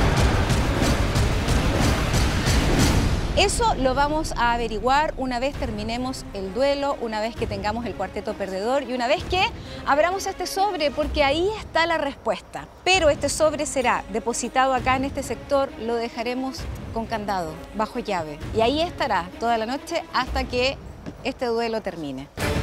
Eso lo vamos a averiguar una vez terminemos el duelo, una vez que tengamos el cuarteto perdedor y una vez que abramos este sobre, porque ahí está la respuesta. Pero este sobre será depositado acá en este sector, lo dejaremos con candado, bajo llave. Y ahí estará toda la noche hasta que este duelo termine.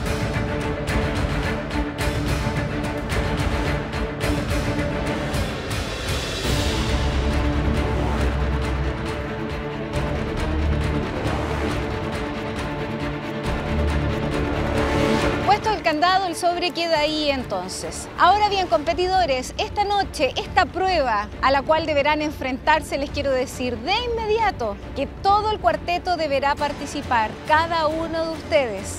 Puesto el candado, el sobre queda ahí entonces. Ahora bien, competidores, esta noche, esta prueba a la cual deberán enfrentarse, les quiero decir de inmediato que todo el cuarteto deberá participar, cada uno de ustedes.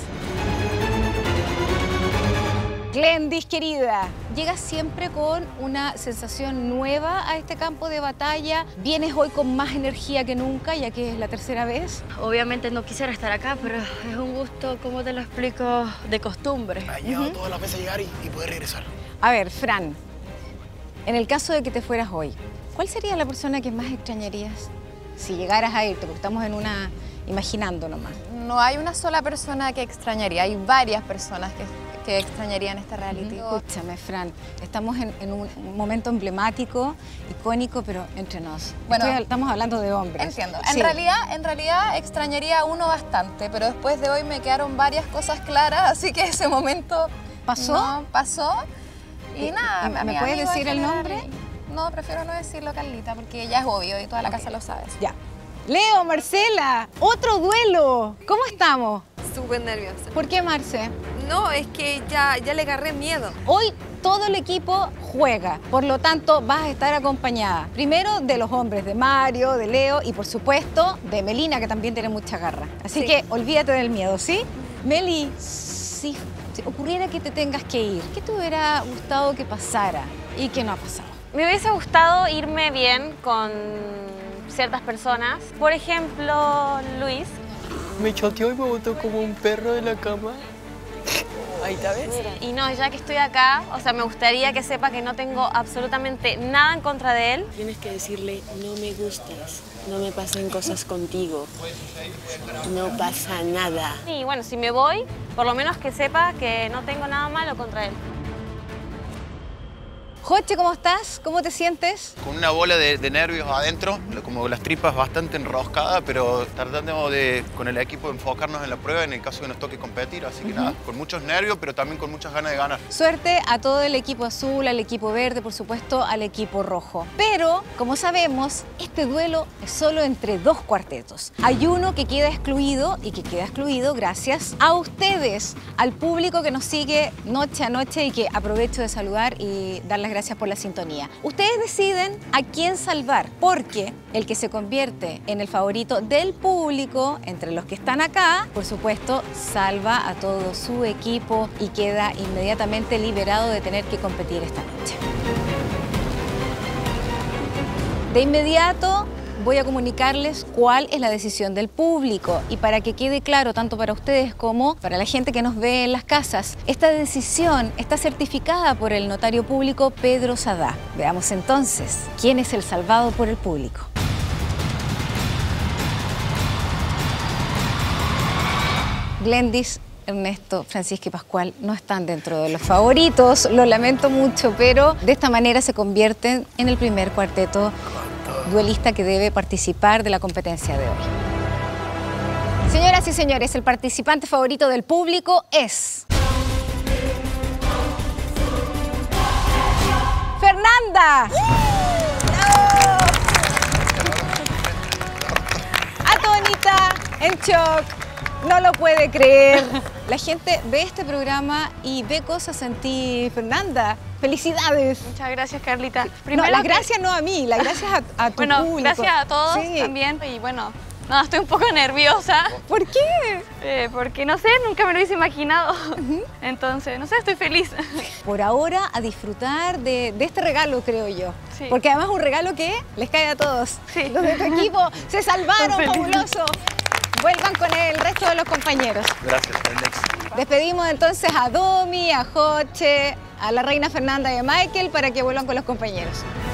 Glendis, querida, llegas siempre con una sensación nueva a este campo de batalla. ¿Vienes hoy con más energía que nunca, ya que es la tercera vez?
Obviamente no quisiera estar acá, pero es un gusto, ¿cómo te lo explico? De costumbre.
Ha llegado todas las veces a llegar y, y poder regresar.
A ver, Fran, en el caso de que te fueras hoy, ¿cuál sería la persona que más extrañarías si llegaras a irte? Porque estamos en una... imaginando nomás.
No hay una sola persona que extrañaría, hay varias personas que, que extrañarían este reality.
Escúchame, Fran, estamos en, en un momento emblemático, icónico, pero entre nos.
Bueno,
Estoy- estamos hablando de hombres.
Entiendo. En
Sí.
realidad, en realidad extrañaría a uno bastante, pero después de hoy me quedaron varias cosas claras, así que ese momento
¿Pasó?
no pasó. Y
¿Y-
nada,
y
a
me
mi
puedes
amigo en
decir el
general,
nombre?
No, prefiero no decirlo, Carlita, porque ya es obvio y toda la casa lo sabe.
Ya. Leo, Marcela, otro duelo. ¿Cómo estamos?
Súper nerviosa.
¿Por qué, Marce?
No, es que ya, ya le agarré miedo.
Hoy todo el equipo juega, por lo tanto vas a estar acompañada. Primero de los hombres, de Mario, de Leo y por supuesto de Melina, que también tiene mucha garra. Así
Sí.
que olvídate del miedo, ¿sí? Meli, si, si ocurriera que te tengas que ir, ¿qué te hubiera gustado que pasara y qué no ha pasado?
Me hubiese gustado irme bien con ciertas personas. Por ejemplo, Luis.
Me choteó y me botó como un perro de la cama. Ahí está, ¿ves?
Y no, ya que estoy acá, o sea, me gustaría que sepa que no tengo absolutamente nada en contra de él.
Tienes que decirle, no me gustas, no me pasan cosas contigo, no pasa nada.
Y bueno, si me voy, por lo menos que sepa que no tengo nada malo contra él.
Joche, ¿cómo estás? ¿Cómo te sientes?
Con una bola de, de nervios adentro, como las tripas bastante enroscadas, pero tratando de, con el equipo, enfocarnos en la prueba en el caso que nos toque competir. Así que nada, con muchos nervios, pero también con muchas ganas de ganar.
Suerte a todo el equipo azul, al equipo verde, por supuesto, al equipo rojo. Pero, como sabemos, este duelo es solo entre dos cuartetos. Hay uno que queda excluido y que queda excluido gracias a ustedes, al público que nos sigue noche a noche y que aprovecho de saludar y dar las gracias por la sintonía. Ustedes deciden a quién salvar, porque el que se convierte en el favorito del público, entre los que están acá, por supuesto, salva a todo su equipo y queda inmediatamente liberado de tener que competir esta noche. De inmediato voy a comunicarles cuál es la decisión del público y para que quede claro tanto para ustedes como para la gente que nos ve en las casas, esta decisión está certificada por el notario público Pedro Sadá. Veamos entonces quién es el salvado por el público. Glendis, Ernesto, Francisca y Pascual no están dentro de los favoritos, lo lamento mucho, pero de esta manera se convierten en el primer cuarteto duelista que debe participar de la competencia de hoy. Señoras y señores, el participante favorito del público es... ¡Fernanda! Atónita, En shock. No lo puede creer. La gente ve este programa y ve cosas en ti, Fernanda. ¡Felicidades!
Muchas gracias, Carlita.
No,
Primero
las
que-
gracias no a mí, las gracias a, a tu
Bueno,
público.
gracias a todos
Sí.
también. Y bueno, no, estoy un poco nerviosa.
¿Por qué?
Eh, porque no sé, nunca me lo hubiese imaginado. Entonces, no sé, estoy feliz.
Por ahora, a disfrutar de, de este regalo, creo yo.
Sí.
Porque además es un regalo que les cae a todos.
Sí.
Los de tu equipo se salvaron,
Estoy feliz.
fabuloso. Vuelvan con el resto de los compañeros.
Gracias, Alex.
Despedimos entonces a Domi, a Joche, a la reina Fernanda y a Michael para que vuelvan con los compañeros.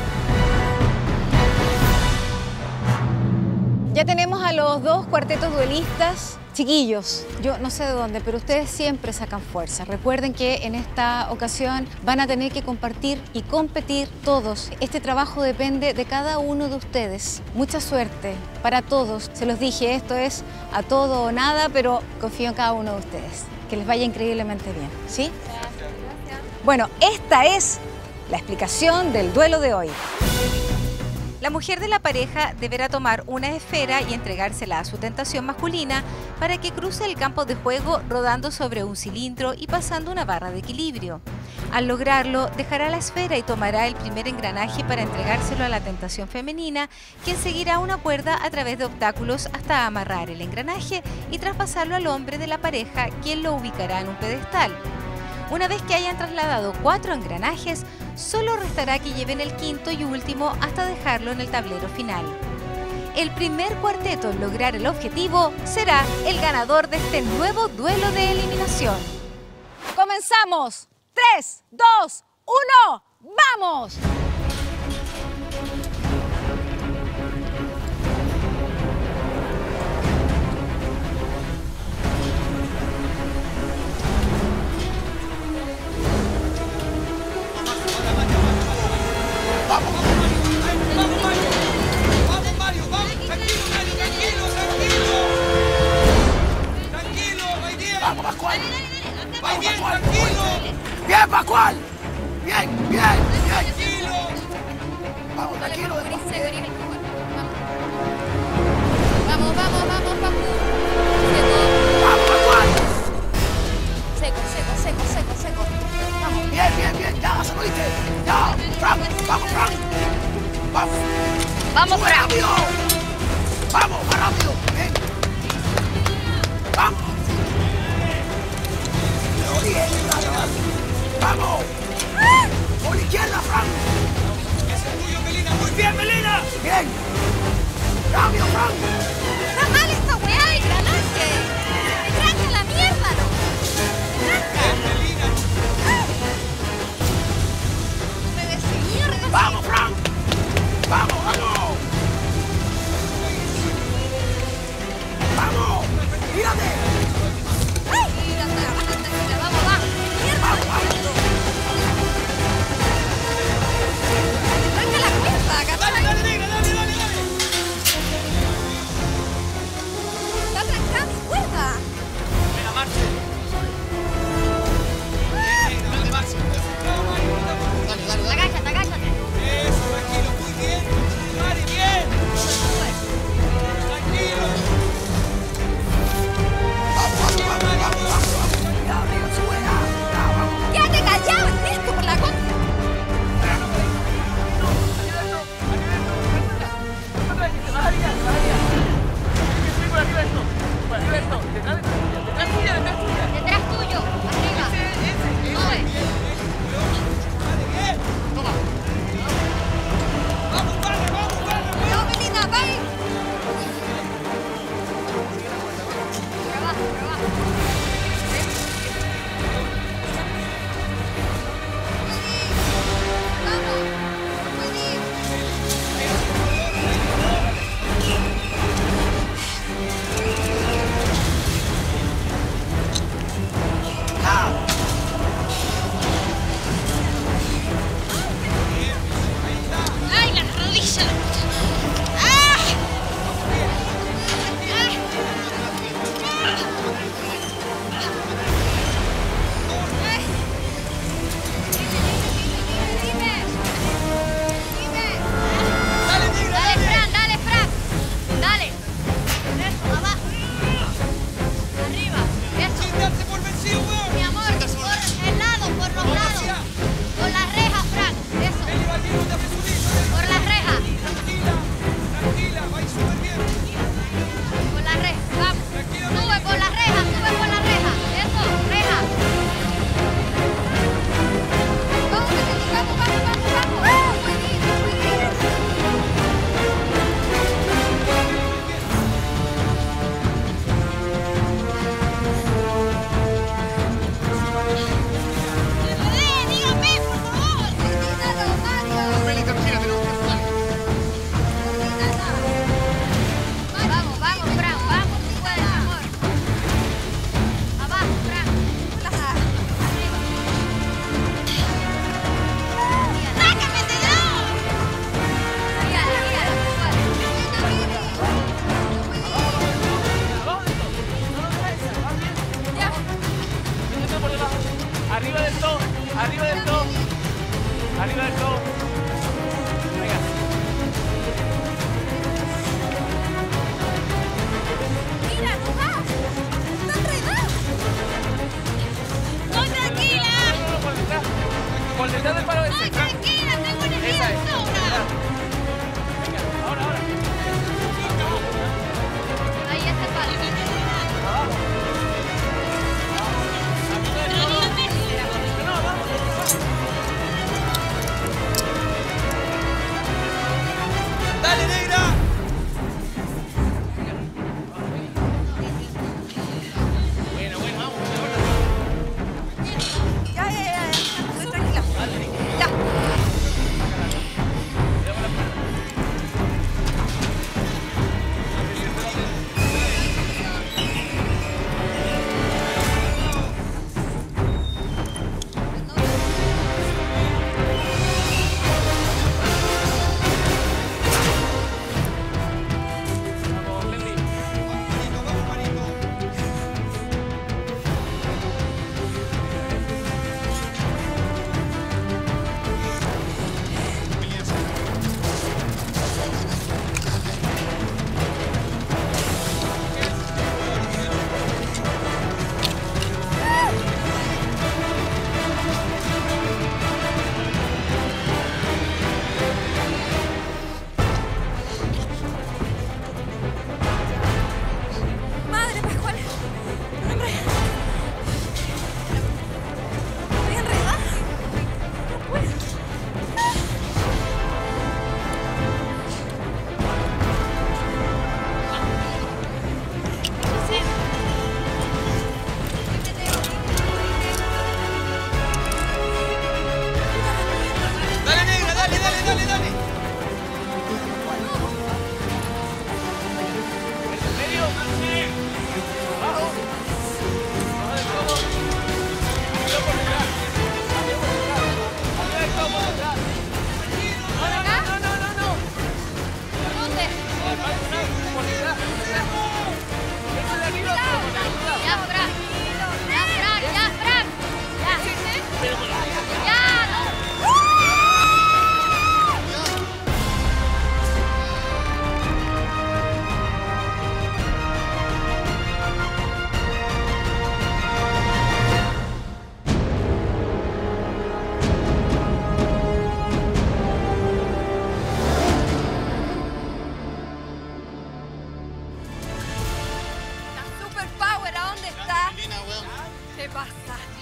Ya tenemos a los dos cuartetos duelistas. Chiquillos, yo no sé de dónde, pero ustedes siempre sacan fuerza. Recuerden que en esta ocasión van a tener que compartir y competir todos. Este trabajo depende de cada uno de ustedes. Mucha suerte para todos. Se los dije, esto es a todo o nada, pero confío en cada uno de ustedes. Que les vaya increíblemente bien, ¿sí? Bueno, esta es la explicación del duelo de hoy. La mujer de la pareja deberá tomar una esfera y entregársela a su tentación masculina para que cruce el campo de juego rodando sobre un cilindro y pasando una barra de equilibrio. Al lograrlo, dejará la esfera y tomará el primer engranaje para entregárselo a la tentación femenina, quien seguirá una cuerda a través de obstáculos hasta amarrar el engranaje y traspasarlo al hombre de la pareja, quien lo ubicará en un pedestal. Una vez que hayan trasladado cuatro engranajes, solo restará que lleven el quinto y último hasta dejarlo en el tablero final. El primer cuarteto en lograr el objetivo será el ganador de este nuevo duelo de eliminación. ¡Comenzamos! ¡tres, dos, uno! ¡Vamos!
¡Vamos, Pascual! ¡Va bien, tranquilo! ¡Bien, Pascual! ¡Bien, bien, bien! ¡Tranquilo! ¡Vamos, tranquilo!
Vamos, vamos, vamos, papu.
¡Vamos, Pascual!
Seco, seco, seco, seco, seco. Vamos.
¡Bien, bien, bien! ¡Ya, se lo viste! ¡Ya! ¡Frank! ¡Vamos, Frank! ¡Vamos!
¡Vamos,
¡Sube
Frank!
rápido! ¡Vamos, más rápido! ¡Bien! ¡Vamos! Bien, ¡vamos! ¡Por la izquierda, Frank! ¡Ese es tuyo, Melina! ¡Muy bien, Melina! ¡Bien! ¡Rápido, Frank!
¡Está mal esta weá de engranaje! ¡Me tranca la mierda, no! ¡Me tranca! ¡Me desmierda!
¡Vamos, Frank! ¡Vamos, vamos! ¡Vamos! ¡Mírate!
¡Ay! ¡Mírate! ¡Vamos, va! ¡Mierda!
¡Vamos, vamos!
¡Me tranca la cuenta! ¡Dale, dale, negra! ¡Dale, dale, dale! Mira, no va. Está enredado. Estoy tranquila.
Por detrás del palo ese.
Estoy tranquila, tengo energía de sobra.
Ahora, ahora.
Ahí está el palo.
¡Dale, negra! Bueno, bueno, vamos.
Ya, ya, ya, ya. Estoy tranquila. Ya. Madre Pascual. Me enredé. Estoy enredada. No puedo. Sí.
Dale, negra, dale, dale, dale, dale. ¿En medio? Sí. Abajo. Abajo del todo. Yo por detrás. Arriba por detrás. Arriba del todo por detrás. No, no, no, no, no, no.
¿Por dónde?
Por detrás, por detrás. Eso de arriba, por detrás.
Ya, Fran. Ya, Fran, ya, Fran. Ya.
Pero por la
Ya, no. La Super Power, ¿a dónde está? ¿Qué pasa?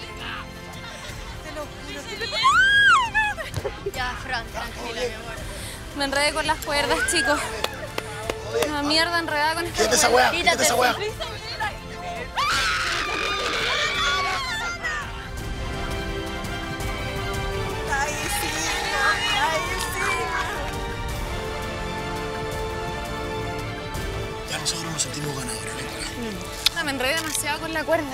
Te lo juro. que te- Ya, Fran, tranquila, mi amor. Me enredé con las cuerdas, chicos. Una mierda enredada con estas
Quítate esa
cuerdas.
weá, quítate esa weá.
Ay, sí. Ay, sí.
Ya nosotros nos sentimos ganadores.
No, me enredé demasiado con la cuerda.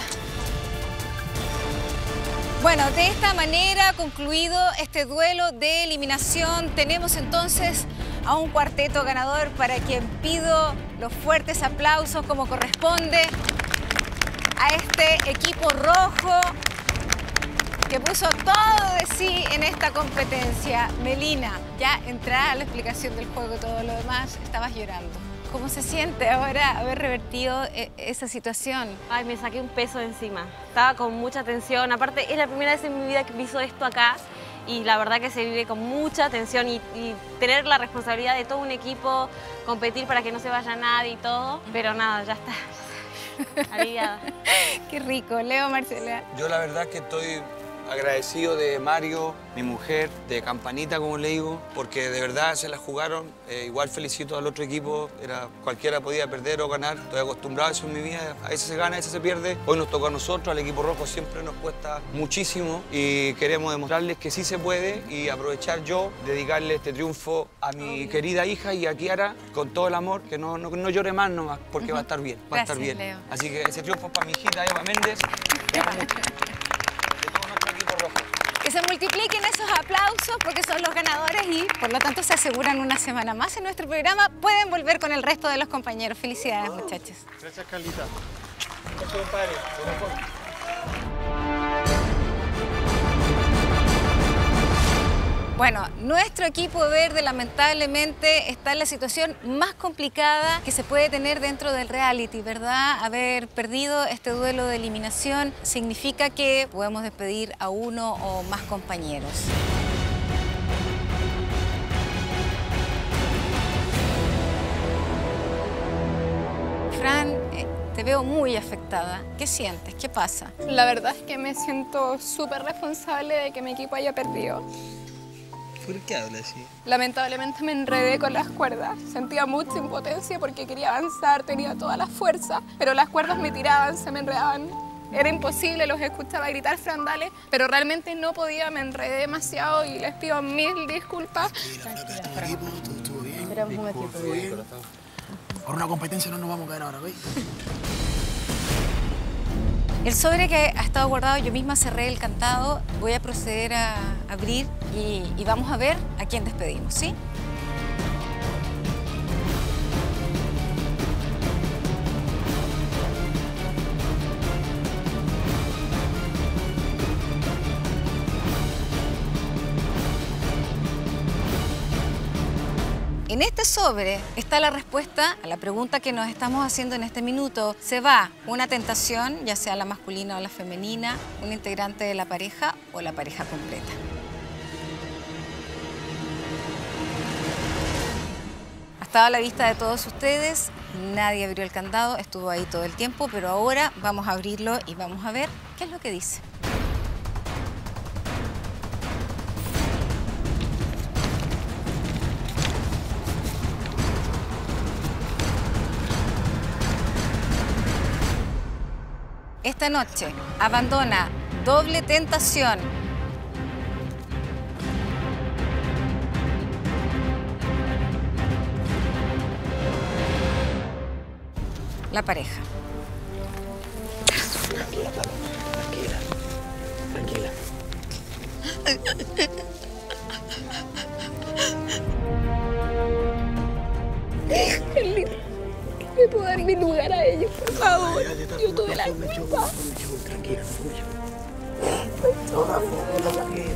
Bueno, de esta manera, concluido este duelo de eliminación, tenemos entonces a un cuarteto ganador para quien pido los fuertes aplausos como corresponde a este equipo rojo que puso todo de sí en esta competencia. Melina, ya entrada a la explicación del juego y todo lo demás, estabas llorando. ¿Cómo se siente ahora haber revertido eh, esa situación?
Ay, me saqué un peso de encima. Estaba con mucha tensión. Aparte, es la primera vez en mi vida que piso esto acá y la verdad que se vive con mucha tensión y, y tener la responsabilidad de todo un equipo, competir para que no se vaya nadie y todo. Pero nada, ya está. Aliviada.
Qué rico. Leo, Marcela.
Yo la verdad que estoy agradecido de Mario, mi mujer, de Campanita, como le digo, porque de verdad se la jugaron. Eh, igual felicito al otro equipo, era, cualquiera podía perder o ganar. Estoy acostumbrado a eso en mi vida, a veces se gana, a veces se pierde. Hoy nos tocó a nosotros, al equipo rojo siempre nos cuesta muchísimo y queremos demostrarles que sí se puede y aprovechar yo, dedicarle este triunfo a mi querida hija y a Kiara con todo el amor, que no, no, no llore más nomás, porque uh-huh. va a estar bien, va
Gracias,
a estar bien.
Leo.
Así que ese triunfo es para mi hijita Eva Méndez. Te amo mucho.
Que se multipliquen esos aplausos porque son los ganadores y por lo tanto se aseguran una semana más en nuestro programa. Pueden volver con el resto de los compañeros. Felicidades, muchachos.
Gracias, Carlita. Gracias, compadre.
Bueno, nuestro equipo verde lamentablemente está en la situación más complicada que se puede tener dentro del reality, ¿verdad? Haber perdido este duelo de eliminación significa que podemos despedir a uno o más compañeros. Fran, eh, te veo muy afectada. ¿Qué sientes? ¿Qué pasa?
La verdad es que me siento súper responsable de que mi equipo haya perdido.
¿Por qué hablas así?
Lamentablemente me enredé con las cuerdas. Sentía mucha impotencia porque quería avanzar, tenía toda la fuerza, pero las cuerdas me tiraban, se me enredaban. Era imposible, los escuchaba gritar Fran, dale, pero realmente no podía, me enredé demasiado y les pido mil disculpas.
Estuvo bien. Éramos un equipo bien. Por una competencia no nos vamos a caer ahora, ¿veis?
El sobre que ha estado guardado, yo misma cerré el cantado, voy a proceder a abrir y, y vamos a ver a quién despedimos, ¿sí? En este sobre está la respuesta a la pregunta que nos estamos haciendo en este minuto. ¿Se va una tentación, ya sea la masculina o la femenina, un integrante de la pareja o la pareja completa? Ha estado a la vista de todos ustedes, nadie abrió el candado, estuvo ahí todo el tiempo, pero ahora vamos a abrirlo y vamos a ver qué es lo que dice. Esta noche abandona Doble Tentación. La pareja.
Tranquila, Plata. Tranquila. Tranquila.
Carlito, ¿me puedo dar mi lugar a ellos, por favor? Yo tuve la culpa.
Tranquila, no mucho.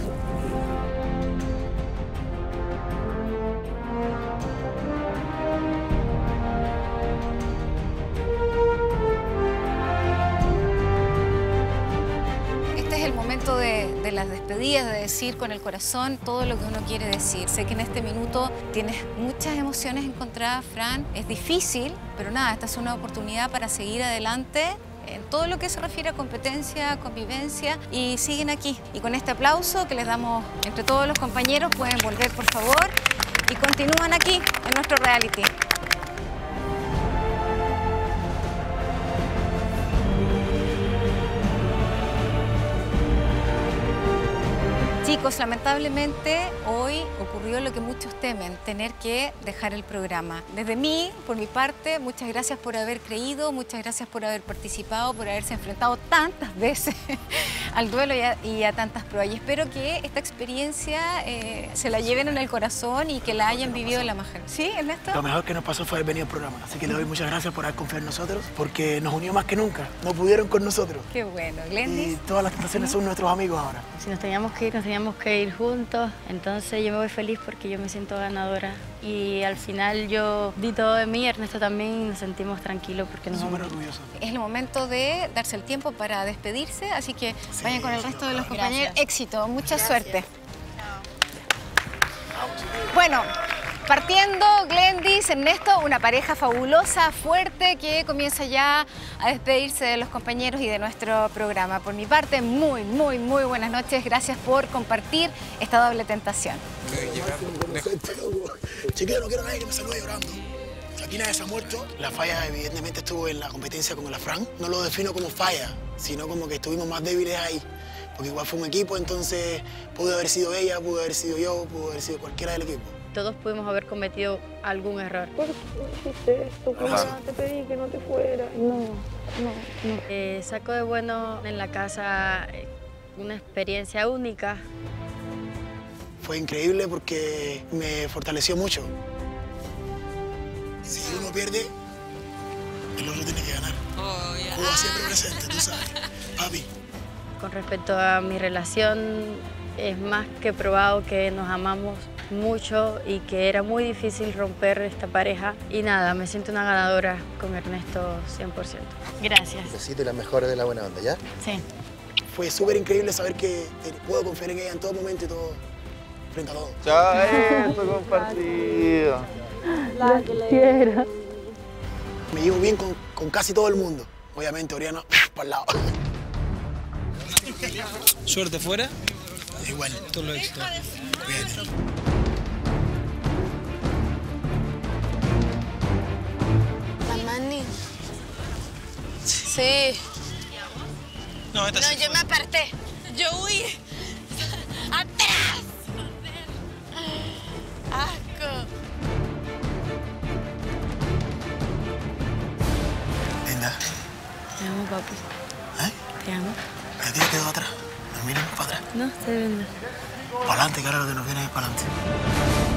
Este es el momento de, de las despedidas, de decir con el corazón todo lo que uno quiere decir. Sé que en este minuto tienes muchas emociones encontradas, Fran. Es difícil, pero nada, esta es una oportunidad para seguir adelante en todo lo que se refiere a competencia, convivencia, y siguen aquí. Y con este aplauso que les damos entre todos los compañeros, pueden volver, por favor, y continúan aquí en nuestro reality. Chicos, lamentablemente hoy ocurrió lo que muchos temen, tener que dejar el programa. Desde mí, por mi parte, muchas gracias por haber creído, muchas gracias por haber participado, por haberse enfrentado tantas veces al duelo y a, y a tantas pruebas. Y espero que esta experiencia eh, se la lleven en el corazón y que la hayan vivido de la mejor. ¿Sí, Ernesto?
Lo mejor que nos pasó fue haber venido al programa. Así que le doy muchas gracias por haber confiado en nosotros, porque nos unió más que nunca. No pudieron con nosotros.
Qué bueno. Glendis.
Y todas las tentaciones son nuestros amigos ahora.
Si nos teníamos que ir, nos teníamos que ir juntos. Entonces yo me voy feliz porque yo me siento ganadora. Y al final yo di todo de mí, Ernesto también, nos sentimos tranquilos porque nos vamos.
Es el momento de darse el tiempo para despedirse, así que sí, vayan con el resto de los compañeros. Gracias. Éxito, mucha Gracias. suerte. Bueno, partiendo, Glendis, Ernesto, una pareja fabulosa, fuerte, que comienza ya a despedirse de los compañeros y de nuestro programa. Por mi parte, muy, muy, muy buenas noches. Gracias por compartir esta doble tentación.
Chiquillo, no quiero a nadie que me salude llorando. Aquí nadie se ha muerto. La falla evidentemente estuvo en la competencia con la Fran. No lo defino como falla, sino como que estuvimos más débiles ahí. Porque igual fue un equipo, entonces pudo haber sido ella, pudo haber sido yo, pudo haber sido cualquiera del equipo.
Todos pudimos haber cometido algún error.
¿Por qué hiciste esto? Mamá, te pedí que no te fuera. No, no, no.
Eh, saco de bueno en la casa eh, una experiencia única.
Fue increíble porque me fortaleció mucho. Si uno pierde, el otro tiene que ganar. Oh, yeah. Cuba siempre presente, tú sabes. Papi.
Con respecto a mi relación, es más que probado que nos amamos mucho y que era muy difícil romper esta pareja. Y nada, me siento una ganadora con Ernesto cien por ciento. Gracias.
Besito y las mejores de la buena onda, ¿ya?
Sí.
Fue súper increíble saber que puedo confiar en ella en todo momento y todo, frente a todo.
Chao, esto compartido.
La quiero. Me llevo bien con, con casi todo el mundo. Obviamente, Oriana, para el lado.
Suerte fuera.
Igual.
Todo lo éxito.
Cuídate.
Mamani. Sí.
No, esta
No,
sí
yo me aparté. Yo huí. ¡Atrás! ¡Asco!
Linda.
Te amo, papi.
¿Eh?
Te amo.
¿A ti te quedó atrás? ¿Nos miremos para atrás?
No, estoy viendo.
Para adelante, que ahora lo que nos viene es para adelante.